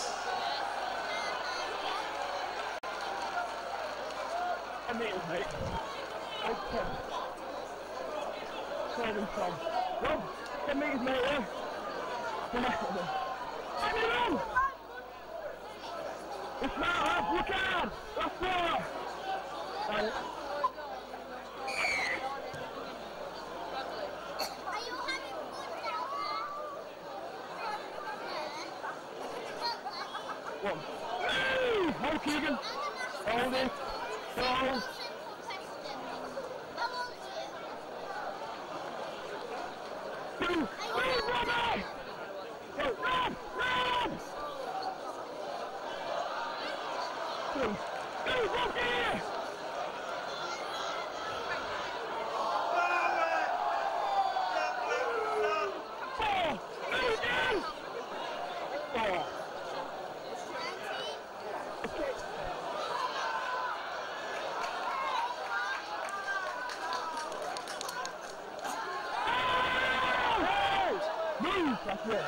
I mean, mate. Okay. 7 Tom. Rob, 10 metres, mate, yeah? Come on. Let me run! It's now, look hard! That's 4! One. Hold Keegan. Hold it. Hold. Two. Robbie! Go, Rob! Two. Rob here! That's it. Go.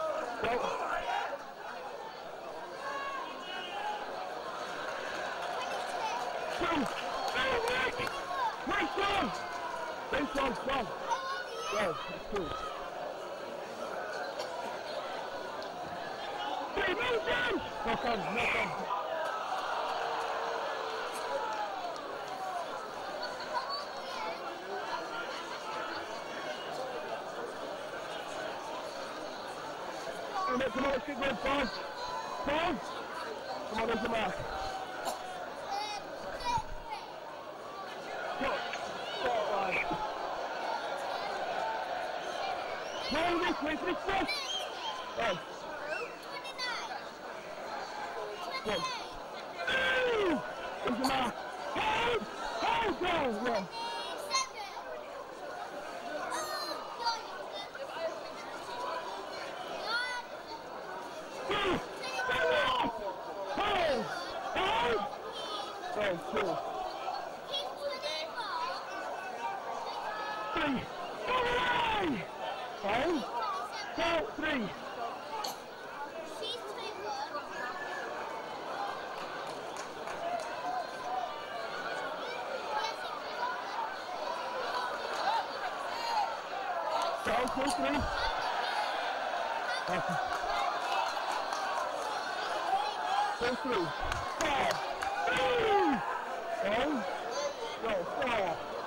Two. Wait, son. Wait, son. Go. That's two. Three, move down. No come. Come on, let's get good, Paul. Paul? Come on, there's the mark. Go. Right. Hold this, wait for this foot. Right. One. There's the mark. Hold, go, run. Oh, cool. Three. Five. 4, 3. Down, 2, 3. Okay. 2, 3. 4. Oh, no, 4.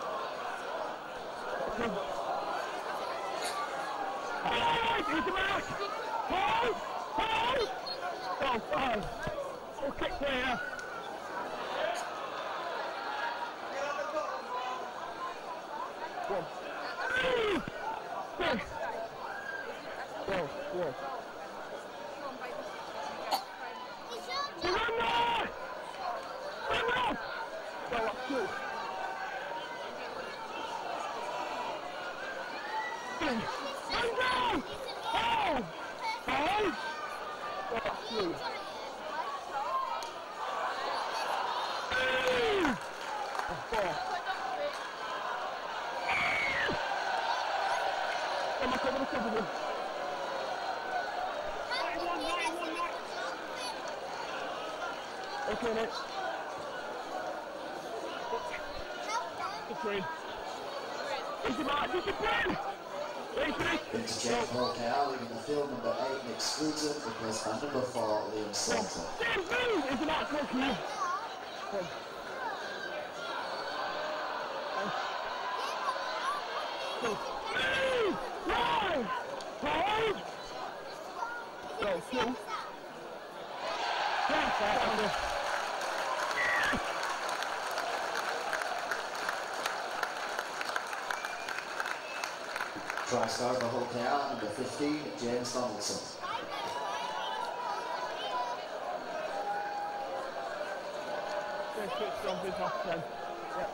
Alright, here's the mark. Hold. Oh, 5. Oh, kick there. One. 6. 4. Okay, next. Three. Discipline! Interchange Paul Sykes in the field, number 8, Mitch Stringer, replaced by number 4, Liam Coe. It's about cookie. Hold. go, 2. Yes, Try star of the whole KR, number 15, James Donaldson. Off 10. Yep.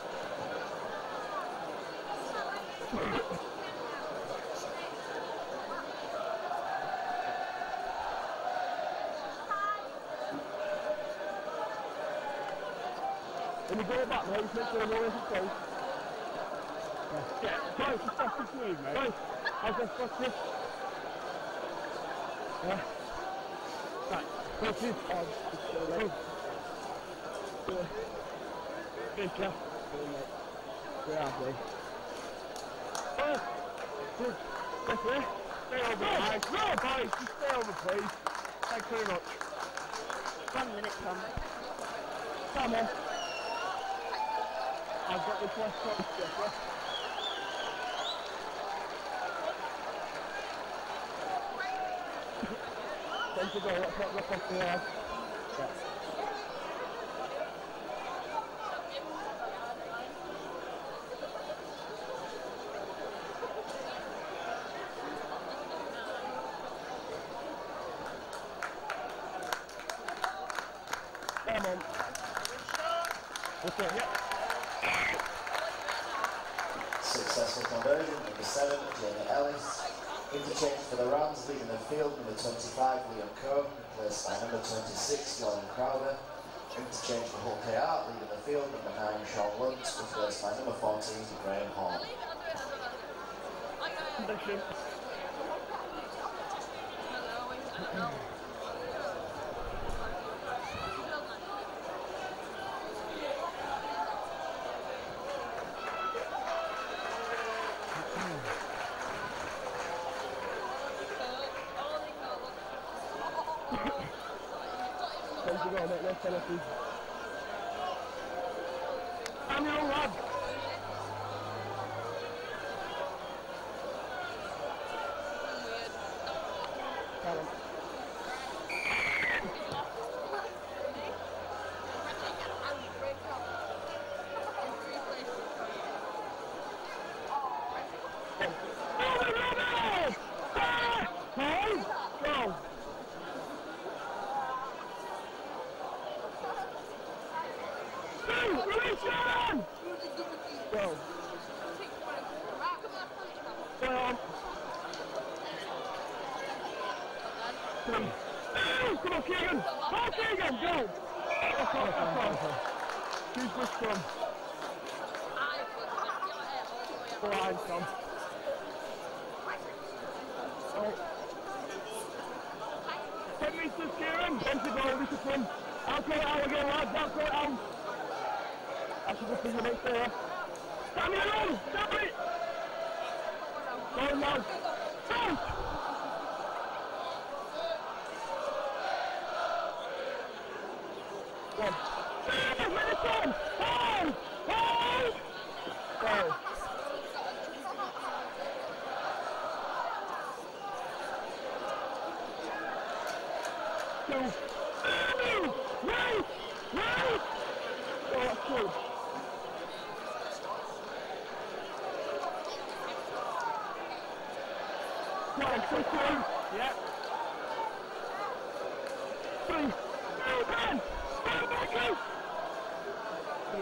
When you go back, mate, make sure you know where it's close. Yeah, close, it's off this move, mate. Close. How's that spot this? Yeah. Right, close this. Oh, it's still low. Good, yeah. Where are they? Oh! Good. That's it. Stay over, guys. No, boys, just stay over, please. Thanks very much. 1 minute, Tom. Come on. I've got this last shot, Jeffrey. Time to go, let's not look off the yard. Yeah. Come on. Okay, yeah. Successful conversion, number 7, Jamie Ellis. Interchange for the Rams, leading the field, number 25, Liam Coe, replaced by number 26, Jordan Crowther. Interchange for Hull KR, leading the field, number 9, Sean Lunt, replaced by number 14, Graham Horn. Daniel lad. Come on, Keegan! Oh, Keegan, go! Who's this from? Blind, Tom. Oh. 10 metres, Kieran! 10 to go, discipline. I'll throw it out again, lads, I'll throw it out. That's a good thing to make there. Stand it on! Stand it! Go on, lads. Go! One. Minutes on! Hold! Hold! Go. Two. Right! Right! Oh, that's good. One, 2, 2. Yeah. 3. Open! Back in! 3.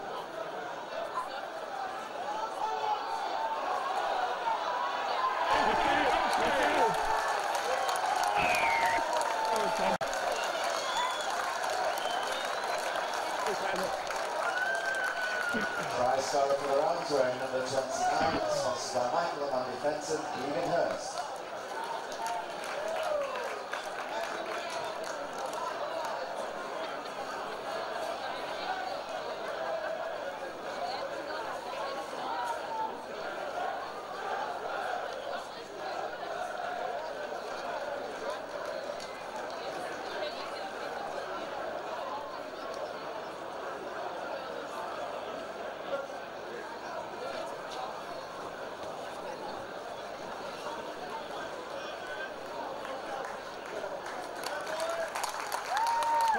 Try star for the Rams, wearing number 29, sponsored by Michael and defensive Keegan Hirst.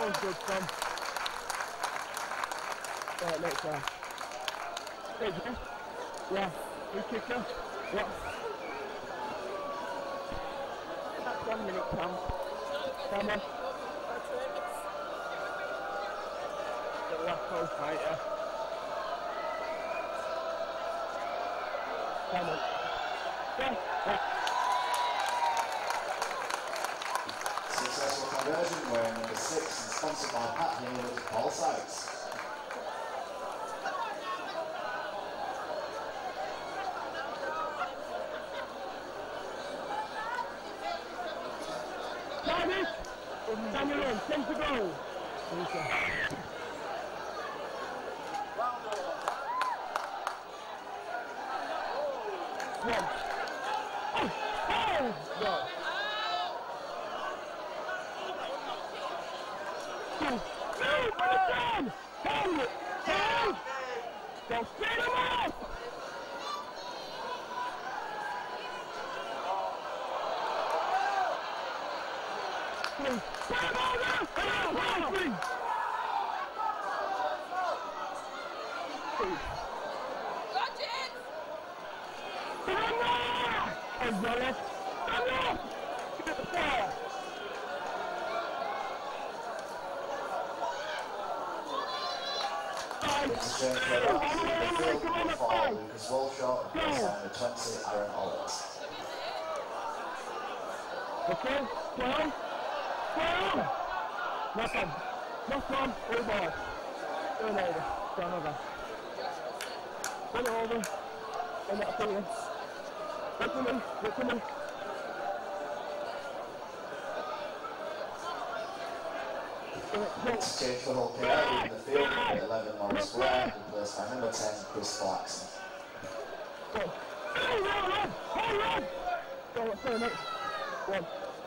was good, Tom. Right, next time. Hey, Jim. Yeah. Free kicker. Yeah. That's 1 minute, Tom. Come on. The last post, right, yeah. Come on. Yeah. Successful conversion wearing number 6 and sponsored by Pat Hill with Paul Sykes. Hamish! Daniel Igbinedion, 10 to go. One. Oh! Oh! No. Two. Move! Put it down! Hold it! Hold! Don't spin him off! Three. Turn over! Three. Got it! And Ollett. Enough! Get the fire! Lucas Walshaw and number 20 Aaron Ollett. Okay, down. Down! Knock on. Knock on. All ball. Turn over. Turn over. Turn over. And that's it. Look to me. Look to me. Exchange for whole player in the field, number 11 Morris Ward, replaced by number 10 Chris Flaxon. Go. Hold on! Hold on! Go, let's turn it. One.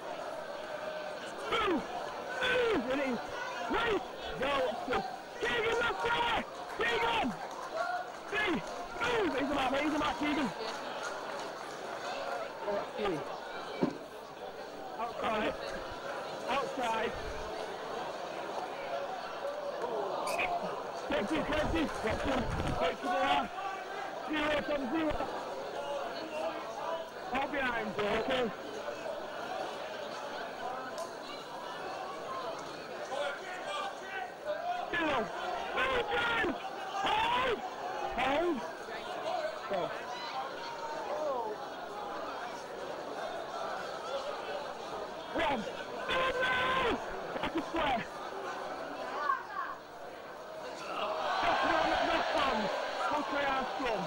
Two! It is. Right! Go, two. Keegan, left there! Keegan! Three! Move! He's a mark, Keegan. Oh, that's three. Outside. Outside. 20, 20. Watch him. Wait for the last. 0 from 0. All behind, okay? Hold! Hold! Go. One! Back to square! That's one at left hand! Okay, our scrum.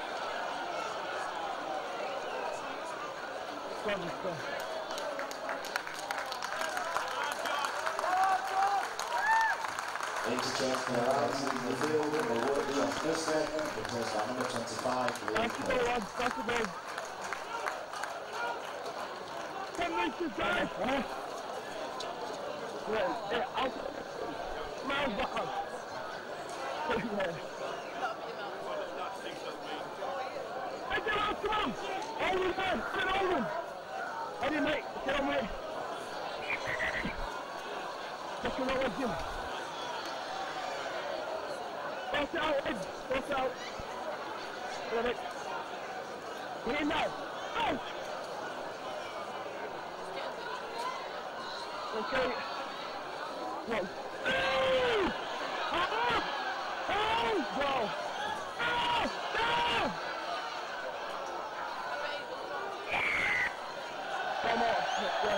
Interchange for the Rams in the field, number 1 Josh Guzdek, replaced by number 25 Liam Coe. That's the ball. 10 meters down! Yeah, out. Miles back on. Hey, get out, come on! Hold him, man! Hold him! Hold him, mate! Get on, mate! Just come on, Jim! Watch out, Ed! Watch out! Get it! Get in now! Out! Okay. One. Go! Come on, let's go.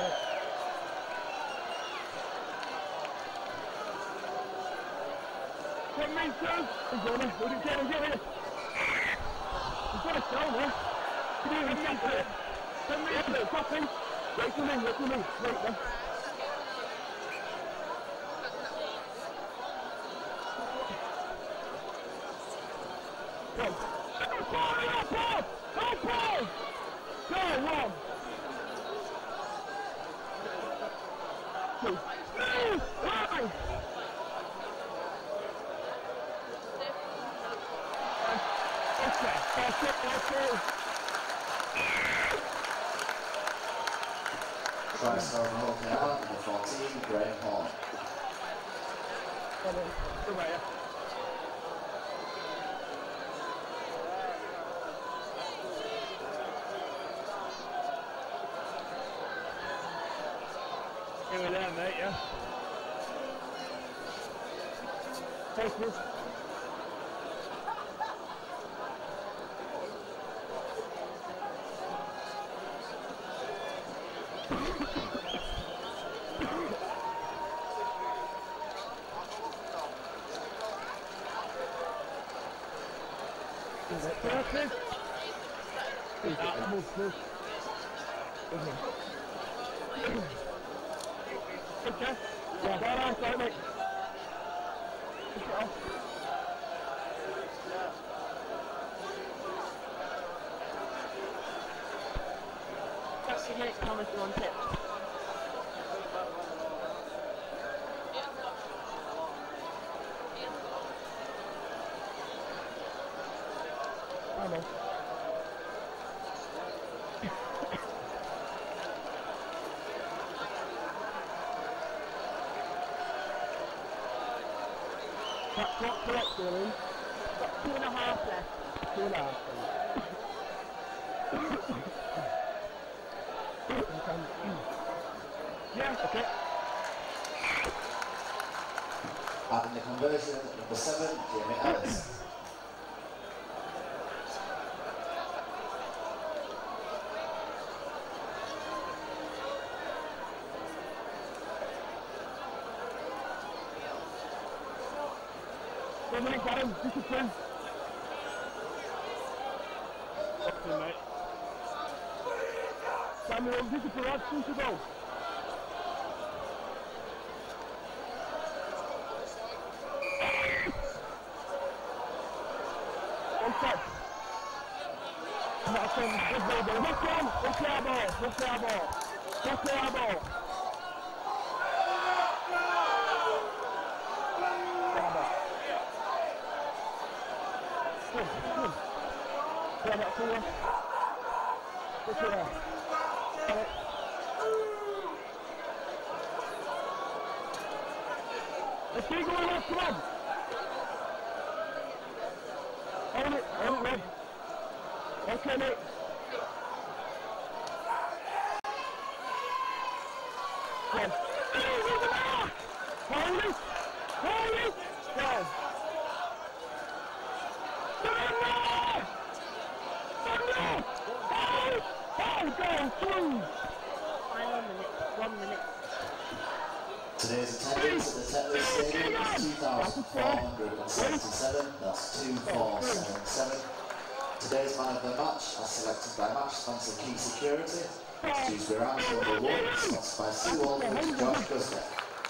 10 meters. He's on it. Get it. He's got a shell, man. Come here, he's got it. 10 meters, stop him. Wait for me. Wait there. Go. Paul! Go, one. Two. Right. Okay. Try to start the whole player, number 14 Graham Hall. Come on. Come here. Here we there, mate, yeah? Take this. Perfect. Okay. Yeah, sorry, mate. Push it off. That's the next Thomas on tip. I know. That's not correct, really. Got 2.5 left. 2.5. Yeah, okay. Having the conversion, number 7, Jamie Ellis. Dominic Adams, discipline. Discipline, mate. Samuel, discipline, that's 2 to go. One set. That's good ball. What's on? What's our ball? What's our ball? What's our ball? Yeah, that's the one. What's it there? Let's keep going left, come on! Hold it, Red. Okay, mate. Come on. Hold it! Hold it! Go! Final minute, 1 minute. Today's attendance at the Tetley Stadium is 2,477. That's 2,477. Today's man of the match, as selected by match sponsor Key Security, Dewsbury Rams number 1, sponsored by Sue Walford and Josh Guzdek.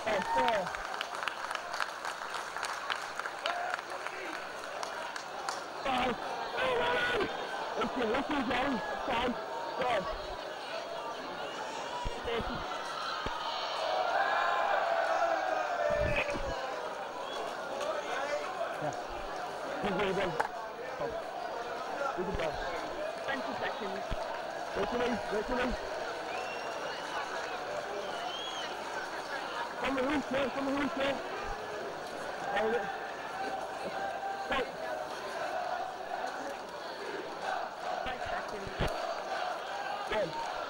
Good ball. 20 seconds. Wait for me. From the roof here. Hold it. Stop. 5 seconds. One.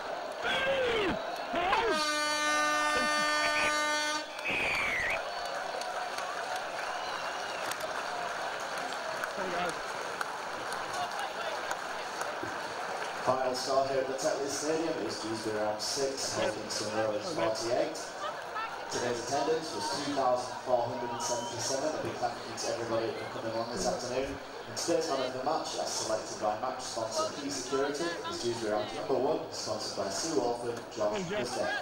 Final score here at the Tetley Stadium is Dewsbury Rams 6, Hawkinson Rovers 48. Today's attendance was 2,477. A big thank you to everybody for coming along this afternoon. And today's man of the match, as selected by match sponsor Key Security, is Dewsbury Rams number 1, sponsored by Sue Walford, Josh Guzdek.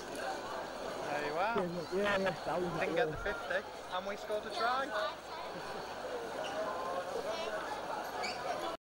There you are. Didn't get the 50, and we scored a try.